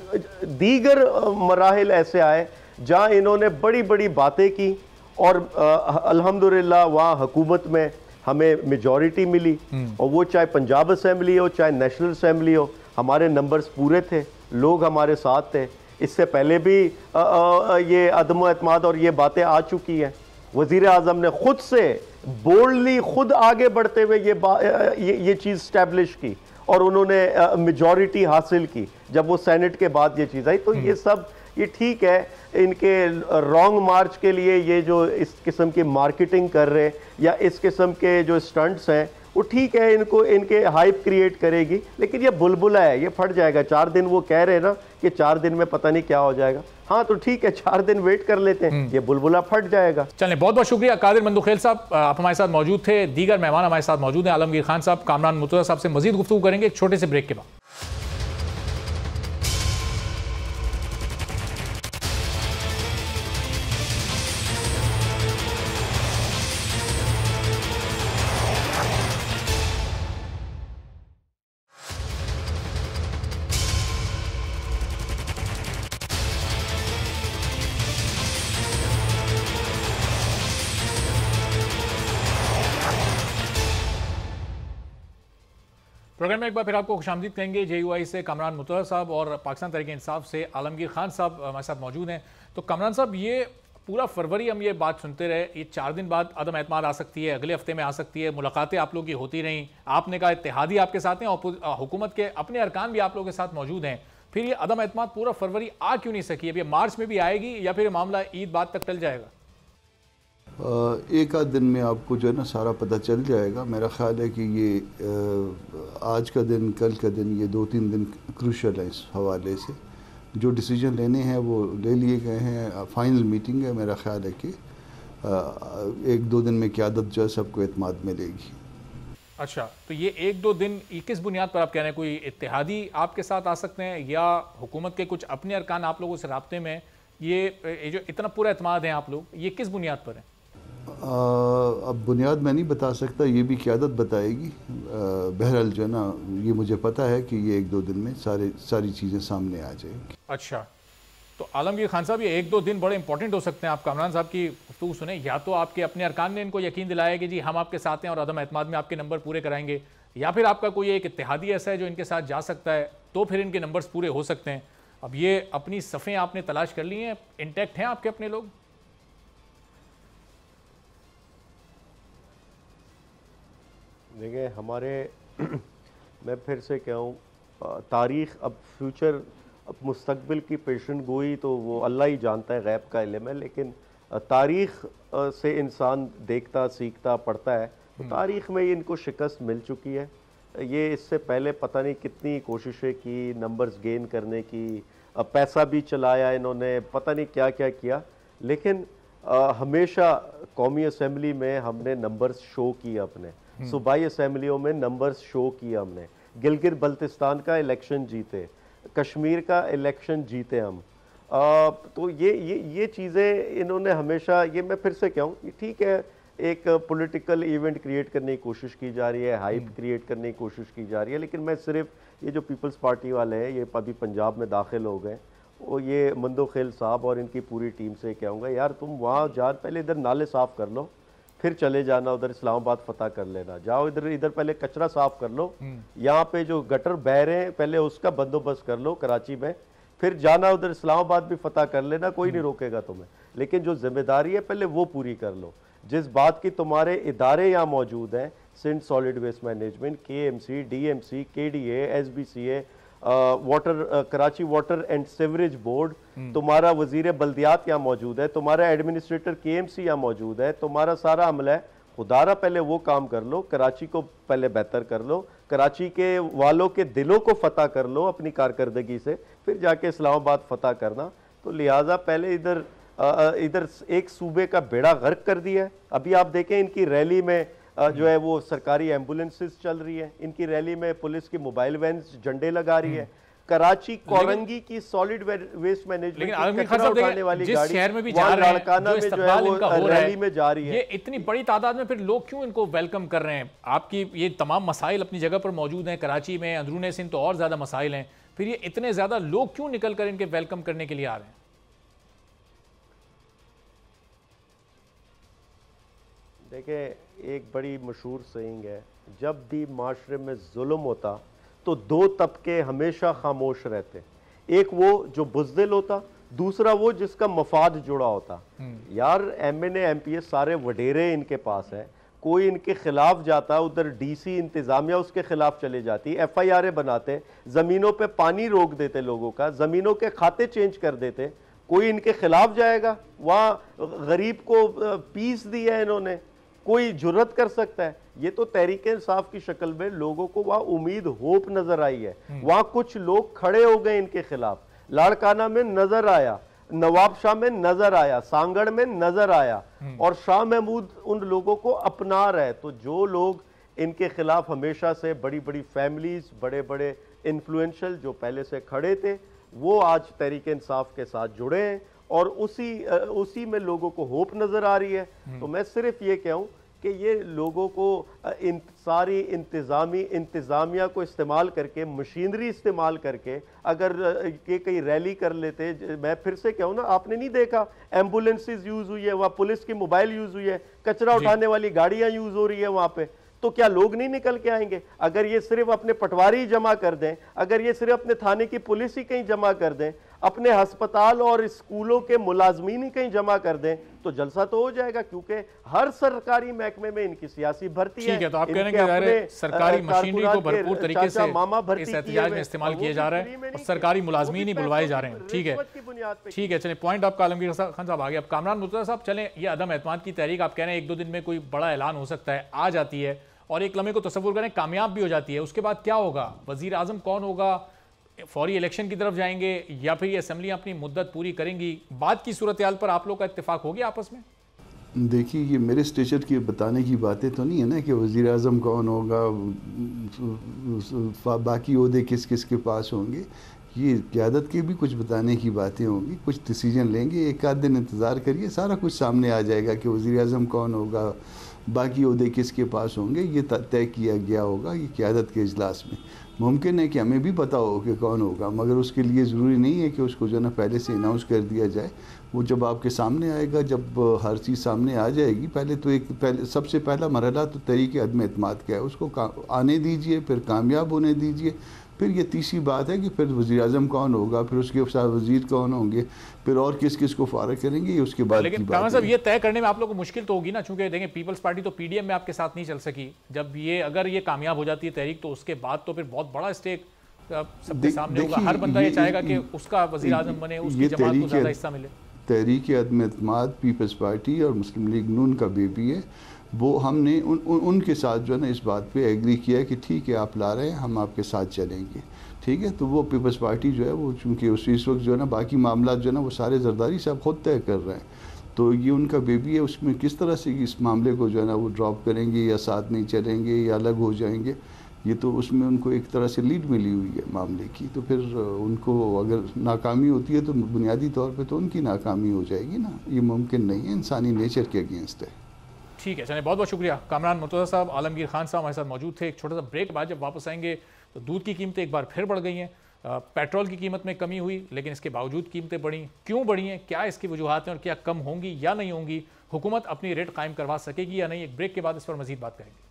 दीगर मराहिल ऐसे आए जहाँ इन्होंने बड़ी बड़ी बातें की और अल्हम्दुलिल्लाह वहाँ हुकूमत में हमें मेजॉरिटी मिली। और वो चाहे पंजाब असम्बली हो चाहे नेशनल असम्बली हो, हमारे नंबर्स पूरे थे, लोग हमारे साथ थे। इससे पहले भी ये अदम एतमाद और ये बातें आ चुकी हैं। वज़ीर आज़म ने खुद से बोल्डली खुद आगे बढ़ते हुए ये चीज़ स्टैब्लिश की और उन्होंने मेजॉरिटी हासिल की जब वो सेनेट के बाद ये चीज़ आई। तो ये सब ये ठीक है, इनके रॉन्ग मार्च के लिए ये जो इस किस्म की मार्केटिंग कर रहे हैं या इस किस्म के जो स्टंट्स हैं वो ठीक है, इनको इनके हाइप क्रिएट करेगी, लेकिन ये बुलबुला है, ये फट जाएगा। 4 दिन वो कह रहे हैं ना कि 4 दिन में पता नहीं क्या हो जाएगा। हाँ तो ठीक है, 4 दिन वेट कर लेते हैं, ये बुलबुला फट जाएगा। चलें, बहुत बहुत शुक्रिया कादिर मंदुखेल साहब, आप हमारे साथ मौजूद थे। दीगर मेहमान हमारे साथ मौजूद हैं, आलमगीर खान साहब, कामरान मुर्तज़ा साहब से मजीद गुफ्तगू करेंगे एक छोटे से ब्रेक के बाद। प्रोग्राम में एक बार फिर आपको खुशामदीद कहेंगे। JUI से कामरान मुर्तज़ा साहब और पाकिस्तान तहरीक इंसाफ से आलमगीर खान साहब हमारे साथ मौजूद हैं। तो कामरान साहब, ये पूरा फरवरी हम ये बात सुनते रहे, ये 4 दिन बाद अदम एतमाद आ सकती है, अगले हफ्ते में आ सकती है, मुलाकातें आप लोगों की होती रहीं, आपने कहा इत्तेहादी आपके साथ हैं, हुकूमत के अपने अरकान भी आप लोगों के साथ मौजूद हैं, फिर ये अदम एतमाद पूरा फरवरी आ क्यों नहीं सकी? अब ये मार्च में भी आएगी या फिर मामला ईद बाद तक टल जाएगा? एक आध दिन में आपको जो है ना सारा पता चल जाएगा। मेरा ख्याल है कि ये आज का दिन, कल का दिन, ये 2-3 दिन क्रूशल है इस हवाले से। जो डिसीजन लेने हैं वो ले लिए गए हैं। फाइनल मीटिंग है, मेरा ख्याल है कि 1-2 दिन में क़यादत जो है सबको एतमाद मिलेगी। अच्छा, तो ये 1-2 दिन किस बुनियाद पर आप कह रहे हैं? कोई इत्तेहादी आपके साथ आ सकते हैं या हुकूमत के कुछ अपने अरकान आप लोगों से राब्ते में? ये जो इतना पूरा एतमाद है आप लोग, ये किस बुनियाद पर है? अब बुनियाद मैं नहीं बता सकता, ये भी क़यादत बताएगी। बहरहाल जो है ना, ये मुझे पता है कि ये 1-2 दिन में सारी चीज़ें सामने आ जाएंगी। अच्छा, तो आलमगीर खान साहब, ये 1-2 दिन बड़े इंपॉर्टेंट हो सकते हैं। आप कामरान साहब की गुफ्तगू सुने, या तो आपके अपने अरकान ने इनको यकीन दिलाया कि जी हम आपके साथ हैं और अदम एतमाद में आपके नंबर पूरे कराएंगे, या फिर आपका कोई एक इत्तेहादी ऐसा है जो इनके साथ जा सकता है, तो फिर इनके नंबर्स पूरे हो सकते हैं। अब ये अपनी सफ़ें आपने तलाश कर ली हैं, इंटैक्ट हैं आपके अपने लोग? देखिए, हमारे मैं फिर से कहूँ, तारीख़ अब फ्यूचर, अब मुस्तकबिल की पेशन गोई तो वो अल्लाह ही जानता है, गैब का इल्म है, लेकिन तारीख़ से इंसान देखता, सीखता, पढ़ता है। तो तारीख़ में इनको शिकस्त मिल चुकी है। ये इससे पहले पता नहीं कितनी कोशिशें की नंबर्स गेन करने की, पैसा भी चलाया इन्होंने, पता नहीं क्या क्या किया, लेकिन हमेशा कौमी असम्बली में हमने नंबर्स शो किए, अपने सूबाई असम्बलियों में नंबर्स शो किया हमने। गिलगित बल्तिस्तान का इलेक्शन जीते, कश्मीर का इलेक्शन जीते हम। तो ये चीज़ें इन्होंने हमेशा, ये मैं फिर से कहूँ, ठीक है, एक पॉलिटिकल इवेंट क्रिएट करने की कोशिश की जा रही है, हाइप क्रिएट करने की कोशिश की जा रही है, लेकिन मैं सिर्फ ये जो पीपल्स पार्टी वाले हैं, ये अभी पंजाब में दाखिल हो गए, वो ये मंदोखेल साहब और इनकी पूरी टीम से कहूँगा, यार तुम वहाँ जा, पहले इधर नाले साफ़ कर लो, फिर चले जाना उधर इस्लामाबाद फतह कर लेना। जाओ इधर पहले कचरा साफ कर लो, यहाँ पे जो गटर बह रहे हैं पहले उसका बंदोबस्त कर लो कराची में, फिर जाना उधर इस्लामाबाद भी फतह कर लेना, कोई नहीं रोकेगा तुम्हें, लेकिन जो जिम्मेदारी है पहले वो पूरी कर लो। जिस बात की तुम्हारे इदारे यहाँ मौजूद हैं, Sindh solid waste management, KMC, DMC, KDA, SBCA, water, Karachi water and sewerage board, तुम्हारा वजीर बल्दियात यहाँ मौजूद है, तुम्हारा एडमिनिस्ट्रेटर KMC यहाँ मौजूद है, तुम्हारा सारा अमला है, खुदारा पहले वो काम कर लो, कराची को पहले बेहतर कर लो, कराची के वालों के दिलों को फतह कर लो अपनी कारकर्दगी से, फिर जाके इस्लामाबाद फतह करना। तो लिहाजा पहले इधर एक सूबे का बेड़ा गर्क कर दिया है। अभी आप देखें इनकी रैली में जो है वो सरकारी एम्बुलेंसेस चल रही है, इनकी रैली में पुलिस की मोबाइल वैन झंडे लगा रही है। कराची कोरंगी की सॉलिड वेस्ट मैनेजमेंट उठाने वाली गाड़ी शहर में भी जा रही है, जो इस्तकबाल इनका हो रहा है, रैली में जा रही है। ये इतनी बड़ी तादाद में फिर लोग क्यों इनको वेलकम कर रहे हैं? आपकी ये तमाम मसाइल अपनी जगह पर मौजूद हैं, कराची में, अंदरूने सिंध तो और ज्यादा मसाइल हैं, फिर ये इतने ज्यादा लोग क्यों निकल कर इनके वेलकम करने के लिए आ रहे हैं? देखिए, एक बड़ी मशहूर सेइंग है, जब भी माशरे में जुल्म होता तो 2 तबके हमेशा खामोश रहते, एक वो जो बुज़दिल होता, दूसरा वो जिसका मफाद जुड़ा होता। यार MNA MPS सारे वडेरे इनके पास है, कोई इनके खिलाफ जाता उधर DC इंतज़ामिया उसके खिलाफ चले जाती, FIR बनाते, ज़मीनों पे पानी रोक देते लोगों का, ज़मीनों के खाते चेंज कर देते, कोई इनके खिलाफ जाएगा? वहाँ गरीब को पीस दिया है इन्होंने, कोई जुर्रत कर सकता है? ये तो तहरीक इंसाफ की शक्ल में लोगों को वहाँ उम्मीद, होप नजर आई है। वहाँ कुछ लोग खड़े हो गए इनके खिलाफ, लाड़काना में नजर आया, नवाबशाह में नजर आया, सांगड़ में नजर आया, और शाह महमूद उन लोगों को अपना रहे। तो जो लोग इनके खिलाफ हमेशा से, बड़ी बड़ी फैमिलीज, बड़े बड़े इन्फ्लुएंशियल जो पहले से खड़े थे, वो आज तहरीक इंसाफ के साथ जुड़े हैं और उसी में लोगों को होप नजर आ रही है। तो मैं सिर्फ ये कहूँ कि ये लोगों को सारी इंतज़ामिया को इस्तेमाल करके, मशीनरी इस्तेमाल करके अगर ये कहीं रैली कर लेते, मैं फिर से कहूँ ना, आपने नहीं देखा एम्बुलेंसेस यूज़ हुई है, वहाँ पुलिस की मोबाइल यूज़ हुई है, कचरा उठाने वाली गाड़ियाँ यूज़ हो रही है वहाँ पे, तो क्या लोग नहीं निकल के आएंगे? अगर ये सिर्फ अपने पटवारी जमा कर दें, अगर ये सिर्फ अपने थाने की पुलिस ही कहीं जमा कर दें, अपने अस्पताल और स्कूलों के मुलाजमीन ही कहीं जमा कर दें तो जलसा तो हो जाएगा, क्योंकि हर सरकारी महकमे में इनकी सियासी भर्ती है। ठीक है, तो आप कह रहे हैं कि सरकारी मशीनरी को भरपूर तरीके से इस एहतजाज में इस्तेमाल किया जा रहा है और सरकारी मुलाजमीन ही बुलवाए जा रहे हैं। ठीक है, ठीक है, चलिए पॉइंट आपका आलमगीर खान साहब आ गया। अब कामरान मुर्तज़ा साहब, चलें ये अदम एतमाद की तहरीक आप कह रहे हैं 1-2 दिन में कोई बड़ा ऐलान हो सकता है, आ जाती है और एक लम्हे को तसव्वुर करें कामयाब भी हो जाती है, उसके बाद क्या होगा? वजीर आजम कौन होगा? फौरी इलेक्शन की तरफ जाएंगे या फिर ये असेंबलियां अपनी मुद्दत पूरी करेंगी? बाद की सूरत हाल पर आप लोग का इत्तेफाक हो गया आपस में? देखिए, ये मेरे स्टेचर की बताने की बातें तो नहीं है ना कि वज़ीर आज़म कौन होगा, बाकी ओहदे किस किस के पास होंगे। ये क़यादत के भी कुछ बताने की बातें होंगी, कुछ डिसीजन लेंगे। एक आध दिन इंतज़ार करिए, सारा कुछ सामने आ जाएगा कि वज़ीर आज़म कौन होगा, बाकी ओहदे किसके पास होंगे। ये तय किया गया होगा ये क़यादत के इजलास में। मुमकिन है कि हमें भी पता हो कि कौन होगा, मगर उसके लिए ज़रूरी नहीं है कि उसको जो है ना पहले से अनाउंस कर दिया जाए। वो जब आपके सामने आएगा, जब हर चीज़ सामने आ जाएगी, पहले सबसे पहला मरहला तो तरीके अदम एतमाद का है, उसको आने दीजिए, फिर कामयाब होने दीजिए। फिर ये तीसरी बात है कि फिर वज़ीर आज़म कौन होगा, फिर उसके साथ वज़ीर कौन होंगे, फिर और किस किस को फारग करेंगे, ये उसके बाद लेकिन कामरान साहब ये तय करने में आप लोगों को मुश्किल तो होगी ना, चूंकि देखें पीपल्स पार्टी तो पीडीएम में आपके साथ नहीं चल सकी। जब ये अगर ये कामयाब हो जाती है तहरीक तो उसके बाद तो फिर बहुत बड़ा स्टेक सबके सामने होगा। हर बंदा ये चाहेगा कि उसका वज़ीर आज़म बने, उसकी जमात को ज़्यादा हिस्सा मिले। तहरीक अदम एतमाद पीपल्स पार्टी और मुस्लिम लीग नून का बेबी है। वो हमने उनके साथ जो है ना इस बात पे एग्री किया कि ठीक है आप ला रहे हैं, हम आपके साथ चलेंगे। ठीक है, तो वो पीपल्स पार्टी जो है वो चूँकि इस वक्त जो है ना बाकी मामला जो है ना वो सारे जरदारी साहब खुद तय कर रहे हैं, तो ये उनका बेबी है। उसमें किस तरह से इस मामले को जो है ना वो ड्रॉप करेंगे या साथ नहीं चलेंगे या अलग हो जाएंगे, ये तो उसमें उनको एक तरह से लीड मिली हुई है मामले की। तो फिर उनको अगर नाकामी होती है तो बुनियादी तौर पे तो उनकी नाकामी हो जाएगी ना, ये मुमकिन नहीं है, इंसानी नेचर के अगेंस्ट है। ठीक है, चलिए बहुत बहुत शुक्रिया कामरान मुर्तज़ा साहब, आलमगीर खान साहब हमारे साथ मौजूद थे। एक छोटा सा ब्रेक के बाद जब वापस आएंगे तो दूध की कीमतें एक बार फिर बढ़ गई हैं, पेट्रोल की कीमत में कमी हुई लेकिन इसके बावजूद कीमतें बढ़ी, क्यों बढ़ी हैं, क्या इसकी वजूहात हैं और क्या कम होंगी या नहीं होंगी, हुकूमत अपनी रेट कायम करवा सकेगी या नहीं? एक ब्रेक के बाद इस पर मजीद बात करेंगे।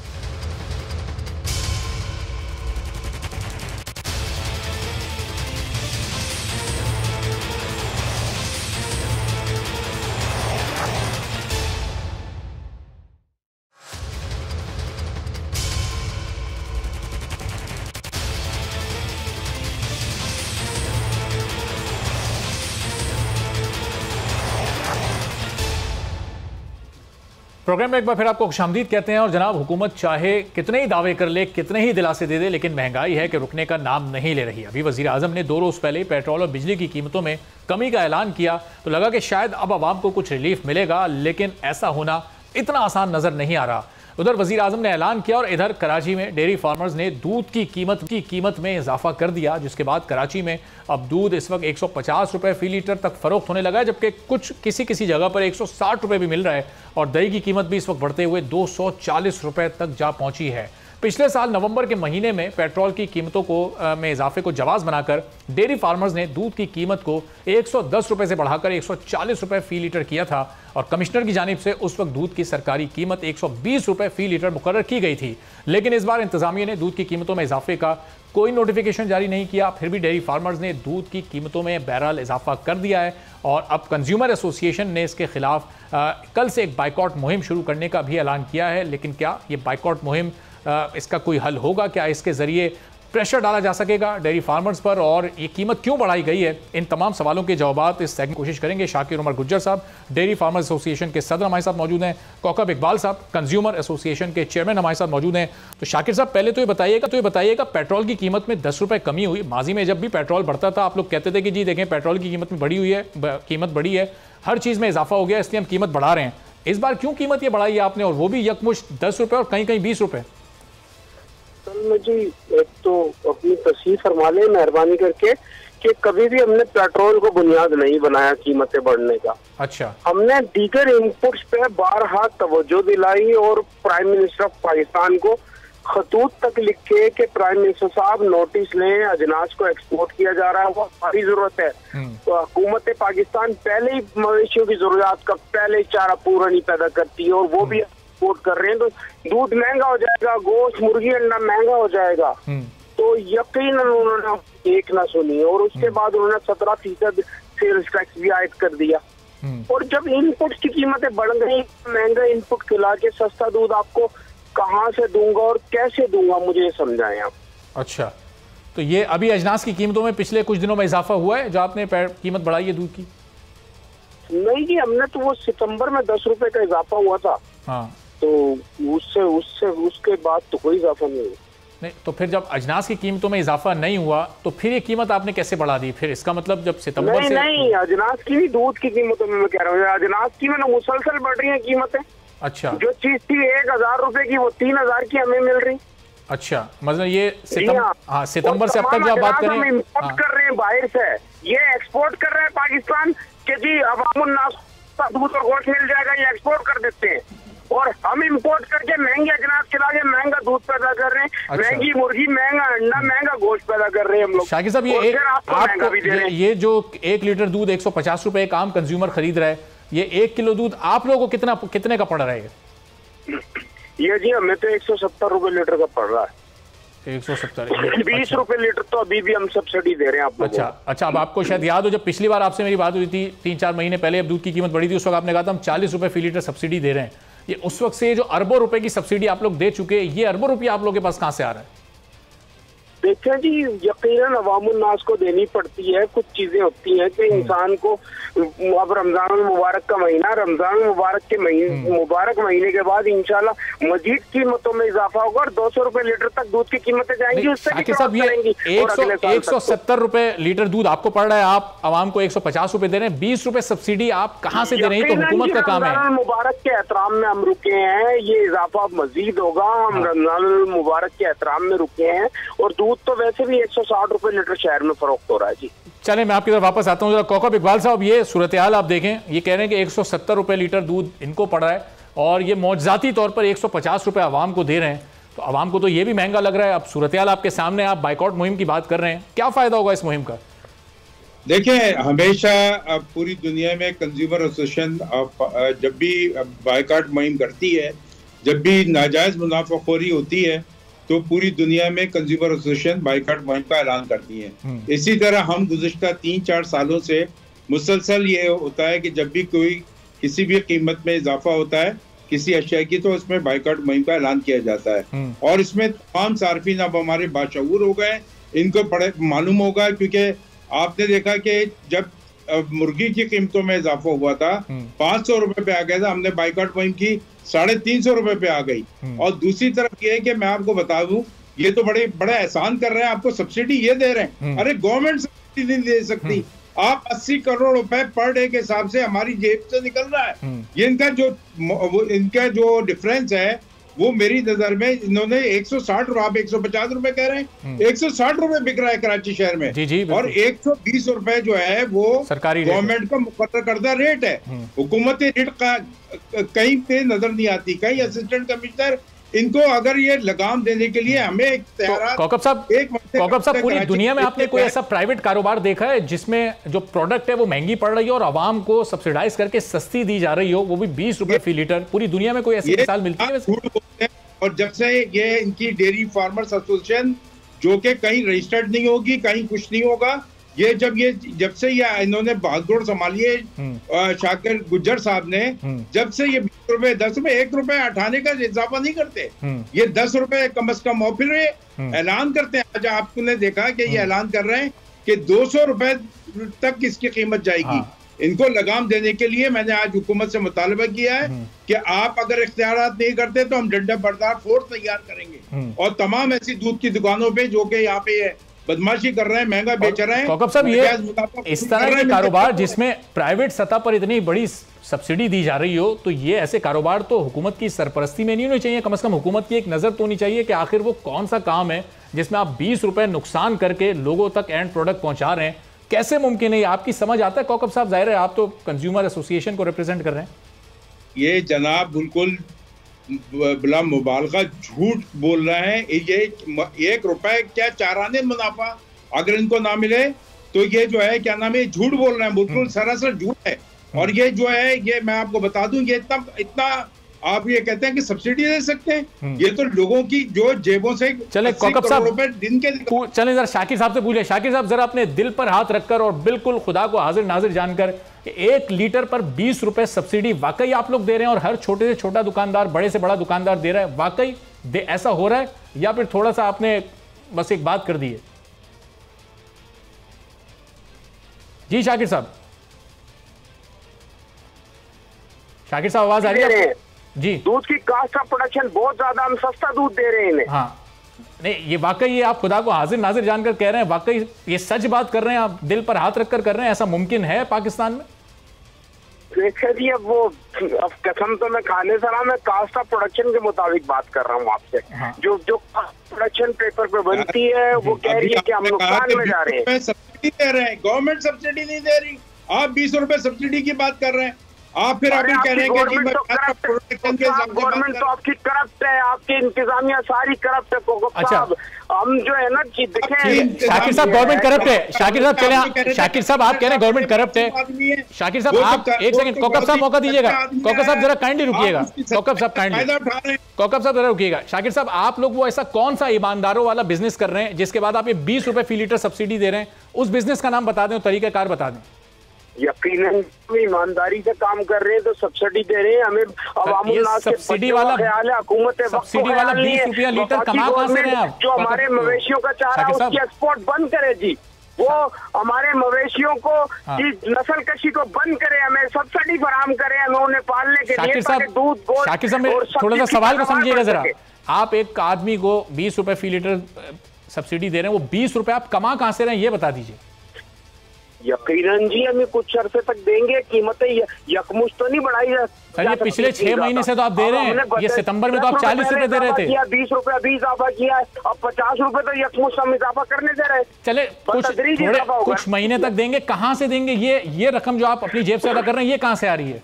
प्रोग्राम में एक बार फिर आपको खुशामदीद कहते हैं। और जनाब, हुकूमत चाहे कितने ही दावे कर ले, कितने ही दिलासे दे दे, लेकिन महंगाई है कि रुकने का नाम नहीं ले रही। अभी वज़ीर आज़म ने 2 रोज़ पहले पेट्रोल और बिजली की कीमतों में कमी का ऐलान किया तो लगा कि शायद अब आवाम को कुछ रिलीफ मिलेगा, लेकिन ऐसा होना इतना आसान नज़र नहीं आ रहा। उधर वज़ीर आज़म ने ऐलान किया और इधर कराची में डेयरी फार्मर्स ने दूध की कीमत में इजाफा कर दिया, जिसके बाद कराची में अब दूध इस वक्त 150 रुपये फ़ी लीटर तक फ़रोख्त होने लगा है, जबकि किसी जगह पर 160 रुपये भी मिल रहा है और दही की कीमत भी इस वक्त बढ़ते हुए 240 रुपये तक जा पहुंची है। पिछले साल नवंबर के महीने में पेट्रोल की कीमतों को में इजाफे को जवाब बनाकर डेयरी फार्मर्स ने दूध की कीमत को 110 रुपये से बढ़ाकर 140 रुपये फ़ी लीटर किया था और कमिश्नर की जानिब से उस वक्त दूध की सरकारी कीमत 120 रुपये फ़ी लीटर मुकर्रर की गई थी। लेकिन इस बार इंतजामिया ने दूध की कीमतों में इजाफे का कोई नोटिफिकेशन जारी नहीं किया, फिर भी डेयरी फार्मर्स ने दूध की कीमतों में बहरहाल इजाफा कर दिया है और अब कंज्यूमर एसोसिएशन ने इसके खिलाफ कल से एक बाइकआउट मुहिम शुरू करने का भी ऐलान किया है। लेकिन क्या ये बाइकआउट मुहिम इसका कोई हल होगा? क्या इसके ज़रिए प्रेशर डाला जा सकेगा डेयरी फार्मर्स पर और ये कीमत क्यों बढ़ाई गई है? इन तमाम सवालों के जवाब इस सेगमेंट कोशिश करेंगे। शाकिर उमर गुज्जर साहब डेयरी फार्मर्स एसोसिएशन के सदर हमारे साथ मौजूद हैं, कौकब इकबाल साहब कंज्यूमर एसोसिएशन के चेयरमैन हमारे साथ मौजूद हैं। तो शाकिर साहब, पहले तो ये बताइएगा पेट्रोल की कीमत में 10 रुपये कमी हुई। माजी में जब भी पेट्रोल बढ़ता था आप लोग कहते थे कि जी देखें पेट्रोल की कीमत में कीमत बढ़ी है, हर चीज़ में इजाफा हो गया इसलिए हम कीमत बढ़ा रहे हैं। इस बार क्यों कीमत ये बढ़ाई है आपने, और वो भी यकमुश्त 10 रुपये और कहीं कहीं 20 रुपये? जी एक तो अपनी तस्वीर फरमा ले मेहरबानी करके कि कभी भी हमने पेट्रोल को बुनियाद नहीं बनाया कीमतें बढ़ने का। अच्छा, हमने दीगर इनपुट्स पे बारहा तवज्जो दिलाई और प्राइम मिनिस्टर ऑफ पाकिस्तान को खतूत तक लिखे कि प्राइम मिनिस्टर साहब नोटिस लें, अजनास को एक्सपोर्ट किया जा रहा है, वो हमारी जरूरत है। तो हुकूमत पाकिस्तान पहले ही मवेशियों की जरूरत का पहले चारा पूरा नहीं पैदा करती है और वो भी एक्सपोर्ट कर रहे हैं, तो दूध महंगा हो जाएगा, गोश्त मुर्गी अंडा महंगा हो जाएगा। तो तो यकीनन उन्होंने एक ना सुनी और उसके बाद उन्होंने 17% सेल्स टैक्स भी आयद कर दिया। और जब इनपुट की कीमतें बढ़ गई, महंगा इनपुट खिला के सस्ता दूध आपको कहाँ से दूंगा और कैसे दूंगा, मुझे ये समझाएं आप। अच्छा, तो ये अभी अजनास की कीमतों में पिछले कुछ दिनों में इजाफा हुआ है जो आपने कीमत बढ़ाई है दूध की? नहीं जी, हमने तो वो सितंबर में 10 रुपए का इजाफा हुआ था। हाँ, तो उसके बाद तो कोई इजाफा नहीं हुआ। नहीं, तो फिर जब अजनास की कीमतों में इजाफा नहीं हुआ तो फिर ये कीमत आपने कैसे बढ़ा दी? फिर इसका मतलब जब सितंबर से नहीं, अजनास की भी दूध की कीमतों में मैं कह रहा हूँ, अजनास की में मुसलसल बढ़ रही है कीमतें। अच्छा, जो चीज थी 1000 रुपए की वो 3000 की हमें मिल रही। अच्छा, मतलब ये सितंबर से अब तक जो आप बात करें, इम्पोर्ट कर रहे हैं बाहर से, ये एक्सपोर्ट कर रहे हैं पाकिस्तान के जी अवामुन्नास दूध और गोश्त मिल जाएगा, ये एक्सपोर्ट कर देते हैं और हम इंपोर्ट करके महंगे अजनास खिला के महंगा दूध पैदा कर रहे हैं। अच्छा। महंगी मुर्गी, महंगा अंडा, महंगा गोश्त पैदा कर रहे हैं हम लोग। शाकिर साहब, ये जो 1 लीटर दूध 150 रुपए एक आम कंज्यूमर खरीद रहा है, ये 1 किलो दूध आप लोगों को कितने का पड़ रहा है? ये जी हमें तो 170 रुपए लीटर का पड़ रहा है। 170, 20 रुपए लीटर तो अभी भी हम सब्सिडी दे रहे हैं आप लोगों को। अच्छा, अब आपको शायद याद हो जब पिछली बार आपसे मेरी बात हुई थी 3-4 महीने पहले, अब दूध की कीमत बढ़ी थी, उस वक्त आपने कहा था हम 40 रुपए फी लीटर सब्सिडी दे रहे हैं। ये उस वक्त से जो अरबों रुपए की सब्सिडी आप लोग दे चुके, ये अरबों रुपये आप लोगों के पास कहां से आ रहा है? देखिए जी, यकीनन अवामुन्नास को देनी पड़ती है। कुछ चीजें होती हैं कि इंसान को, अब रमजान मुबारक का महीना, रमजान मुबारक के मुबारक महीने के बाद इंशाल्लाह मजीद कीमतों में इजाफा होगा और 200 रुपए लीटर तक दूध की कीमतें जाएंगी। उससे भी साहब, ये 170 रुपए लीटर दूध आपको पड़ रहा है, आप आवाम को 150 रुपए दे रहे हैं, 20 रुपए सब्सिडी आप कहां से दे रहे हैं? तो हुकूमत का काम है। मुबारक के एहतराम में हम रुके हैं, ये इजाफा मजीद होगा। हम रमजान मुबारक के एहतराम में रुके हैं और दूध तो वैसे भी 160 रुपए लीटर शहर में फरोख्त हो रहा है जी। चले, मैं आपकी तरफ वापस आता हूँ। कौकब इकबाल साहब, ये सूरत हाल आप देखें, ये कह रहे हैं कि 170 रुपए लीटर दूध इनको पड़ रहा है और ये मौजजाती तौर पर 150 रुपए आवाम को दे रहे हैं, तो आवाम को तो ये भी महंगा लग रहा है। अब सूरत हाल आपके सामने, आप बाइकआउट मुहिम की बात कर रहे हैं, क्या फायदा होगा इस मुहिम का? देखिए, हमेशा पूरी दुनिया में कंज्यूमर एसोसिएशन जब भी बाइकआउट मुहिम करती है, जब भी नाजायज मुनाफाखोरी होती है, तो पूरी दुनिया में कंज्यूमर एसोसिएशन बाइकआउट मुहिम का ऐलान करती है। इसी तरह हम गुज़िश्ता 3-4 सालों से मुसलसल ये होता है कि जब भी कोई किसी भी कीमत में इजाफा होता है किसी अशिया की, तो उसमें बाइकआउट मुहिम का ऐलान किया जाता है। और इसमें तमाम सार्फिन अब हमारे बाशऊर हो गए, इनको मालूम होगा, क्योंकि आपने देखा कि जब मुर्गी की कीमतों में इजाफा हुआ था 500 रुपए पे आ गया था, हमने बाइकआउट मुहिम की 350 रुपए पे आ गई। और दूसरी तरफ ये है कि मैं आपको बता दूं, ये तो बड़ा एहसान कर रहे हैं, आपको सब्सिडी ये दे रहे हैं। अरे गवर्नमेंट सब्सिडी नहीं दे सकती। आप 80 करोड़ रुपए पर डे के हिसाब से हमारी जेब से निकल रहा है। ये इनका जो डिफरेंस है वो मेरी नजर में, इन्होंने 160 रुपए, आप 150 रुपए कह रहे हैं, 160 रुपए बिक रहा है कराची शहर में। जी, और 120 रुपए जो है वो सरकारी गवर्नमेंट का मुकर्रर करदा रेट है। हुकूमती रेट का कहीं पे नजर नहीं आती। कहीं असिस्टेंट कमिश्नर इनको अगर ये लगाम देने के लिए हमें कौकब साहब, पूरी दुनिया में आपने कोई ऐसा प्राइवेट कारोबार देखा है जिसमें जो प्रोडक्ट है वो महंगी पड़ रही है और आवाम को सब्सिडाइज करके सस्ती दी जा रही हो, वो भी 20 रुपए फी लीटर? पूरी दुनिया में कोई ऐसी मिसाल मिलती है? और जब से ये इनकी डेयरी फार्मर्स एसोसिएशन, जो कि कहीं रजिस्टर्ड नहीं होगी, कहीं कुछ नहीं होगा, जब से ये इन्होंने बागडोर संभाली है शाकिर गुज्जर साहब ने, जब से ये 20 रुपए 10 रुपए 1 रुपए हटाने का इजाफा नहीं करते, ये 10 रुपए कम से कम, और फिर ऐलान करते हैं। आज आपने देखा कि ये ऐलान कर रहे हैं कि 200 रुपए तक इसकी कीमत जाएगी। इनको लगाम देने के लिए मैंने आज हुकूमत से मुतालबा किया है कि आप अगर इख्तियारात नहीं करते तो हम डंडा बरदार फोर्स तैयार करेंगे और तमाम ऐसी दूध की दुकानों पे जो कि यहाँ पे बदमाशी कर रहे हैं, महंगा बेच रहे हैं। कौकब साहब, ये इस तरह के कारोबार जिसमें प्राइवेट सतह पर इतनी बड़ी सब्सिडी दी जा रही हो, तो ये ऐसे कारोबार तो हुकूमत की सरपरस्ती में नहीं होनी चाहिए? कम से कम हुकूमत की एक नजर तो होनी चाहिए कि आखिर वो कौन सा काम है जिसमें आप 20 रुपए नुकसान करके लोगों तक एंड प्रोडक्ट पहुंचा रहे हैं। कैसे मुमकिन है? आपकी समझ आता है कौकब साहब? जाहिर है आप तो कंज्यूमर एसोसिएशन को रिप्रेजेंट कर रहे हैं। ये जनाब बिल्कुल बिला मुबालगा झूठ बोल रहे हैं। ये 1 रुपए क्या 4 आने मुनाफा अगर इनको ना मिले तो ये जो है क्या नाम है, झूठ बोल रहे हैं, बिल्कुल सरासर झूठ है। और ये जो है, ये मैं आपको बता दूं, ये इतना आप ये कहते हैं कि सब्सिडी दे सकते हैं? ये तो लोगों की जो जेबों से चले कौकब साहब दिन के चले जरा शाकिर साहब से पूछे। शाकिर साहब जरा अपने दिल पर हाथ रखकर और बिल्कुल खुदा को हाजिर नाजिर जानकर 1 लीटर पर 20 रुपए सब्सिडी वाकई आप लोग दे रहे हैं और हर छोटे से छोटा दुकानदार बड़े से बड़ा दुकानदार दे रहा है, वाकई ऐसा हो रहा है या फिर थोड़ा सा आपने बस एक बात कर दी है? जी शाकिर साहब, शाकिर साहब आवाज आ रही है जी? दूध की कास्ट ऑफ प्रोडक्शन बहुत ज्यादा, हम सस्ता दूध दे रहे हैं इन्हें। हाँ नहीं, ये वाकई ये आप खुदा को हाजिर नाजिर जानकर कह रहे हैं, वाकई ये सच बात कर रहे हैं, आप दिल पर हाथ रखकर कर रहे हैं, ऐसा मुमकिन है पाकिस्तान में? देखिए जी, अब कसम तो मैं खाने से रहा, मैं कास्ट ऑफ प्रोडक्शन के मुताबिक बात कर रहा हूँ आपसे। हाँ। जो प्रोडक्शन पेपर पे बनती है वो कह रही है कि हम नुकसान में जा रहे हैं। सब्सिडी दे रहे हैं, गवर्नमेंट सब्सिडी नहीं दे रही, आप 20 रुपए सब्सिडी की बात कर रहे हैं। आप फिर अभी कह रहे हैं कि गवर्नमेंट तो आपकी करप्ट है, आपकी इंतजामिया सारी करप्ट है। अच्छा, हम जो है ना कि देखें शाकिर साहब गवर्नमेंट करप्ट है। शाकिर साहब चले, शाकिर साहब आप कह रहे हैं गवर्नमेंट करप्ट है। शाकिर साहब आप एक सेकंड, कौकब साहब मौका दीजिएगा। कौकब साहब जरा काइंडली रुकिएगा। कौकब साहब काइंडली, कौकब साहब जरा रुकिएगा। शाकिर साहब आप लोग वो ऐसा कौन सा ईमानदारों वाला बिजनेस कर रहे हैं जिसके बाद आप ये 20 रुपए फी लीटर सब्सिडी दे रहे हैं? उस बिजनेस का नाम बता दें, तरीकाकार बता दें। यकीनन ईमानदारी से काम कर रहे हैं तो सब्सिडी दे रहे हैं। हमें सब्सिडी वाला ख्याल है, हुकूमत सब्सिडी वाला 20 रुपया लीटर कमा कहां से रहे हैं आप? जो हमारे मवेशियों का चारा है उसकी एक्सपोर्ट बंद करे जी, वो हमारे मवेशियों को की नस्ल कशी को बंद करे, हमें सब्सिडी फराहम करे, हमें उन्हें पालने के लिए दूध गोश्त। शाकिर साहब थोड़ा सा सवाल को समझिएगा जरा। आप एक आदमी को 20 रुपए फी लीटर सब्सिडी दे रहे हैं, वो 20 रुपए आप कमा कहां से रहे हैं ये बता दीजिए। यकीनन जी हमें कुछ अरसे तक देंगे, कीमतें यकमुश्त तो नहीं बढ़ाई जा सर। ये पिछले 6 महीने से तो आप दे रहे हैं, ये सितंबर में तो आप 40 रुपए दे रहे थे। 20 रुपए अभी इजाफा किया है, अब 50 रुपए तो यकमुश्त हम इजाफा करने दे रहे हैं। चले कुछ महीने तक देंगे, कहां से देंगे? ये रकम जो आप अपनी जेब से अदा कर रहे हैं ये कहां से आ रही है?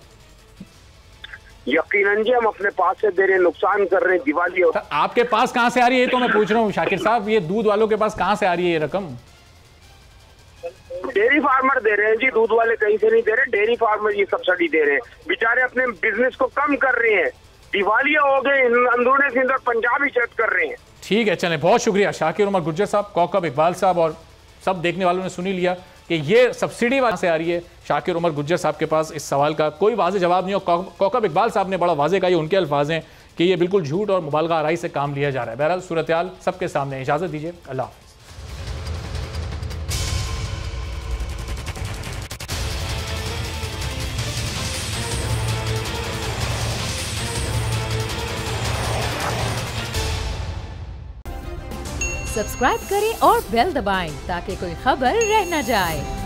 यकीनन जी हम अपने पास से दे रहे हैं, नुकसान कर रहे हैं। दिवाली आपके पास कहां से आ रही है तो मैं पूछ रहा हूँ शाकिर साहब, ये दूध वालों के पास कहां से आ रही है ये रकम? डेयरी फार्मर दे रहे हैं जी, दूध वाले कहीं से नहीं दे रहे, डेयरी फार्मर ये सब्सिडी दे रहे हैं। बेचारे अपने बिजनेस को कम कर रहे हैं, दिवाली हो गए, अंदरूनी सिंध और पंजाब ही चेक कर रहे हैं। ठीक है, चलें, बहुत शुक्रिया शाकिर उमर गुर्जर साहब, कौकब इकबाल साहब और सब देखने वालों ने सुन ही लिया कि ये सब्सिडी वहां से आ रही है। शाकिर उमर गुर्जर साहब के पास इस सवाल का कोई वाज़ेह जवाब नहीं हो। कौकब इकबाल साहब ने बड़ा वाज़ेह कहा, ये उनके अल्फाज हैं कि ये बिल्कुल झूठ और मुबालगा आराई से काम लिया जा रहा है। बहरहाल सूरत-ए-हाल सबके सामने, इजाज़त दीजिए, अल्लाह हाफ़िज़। सब्सक्राइब करें और बेल दबाएं ताकि कोई खबर रह न जाए।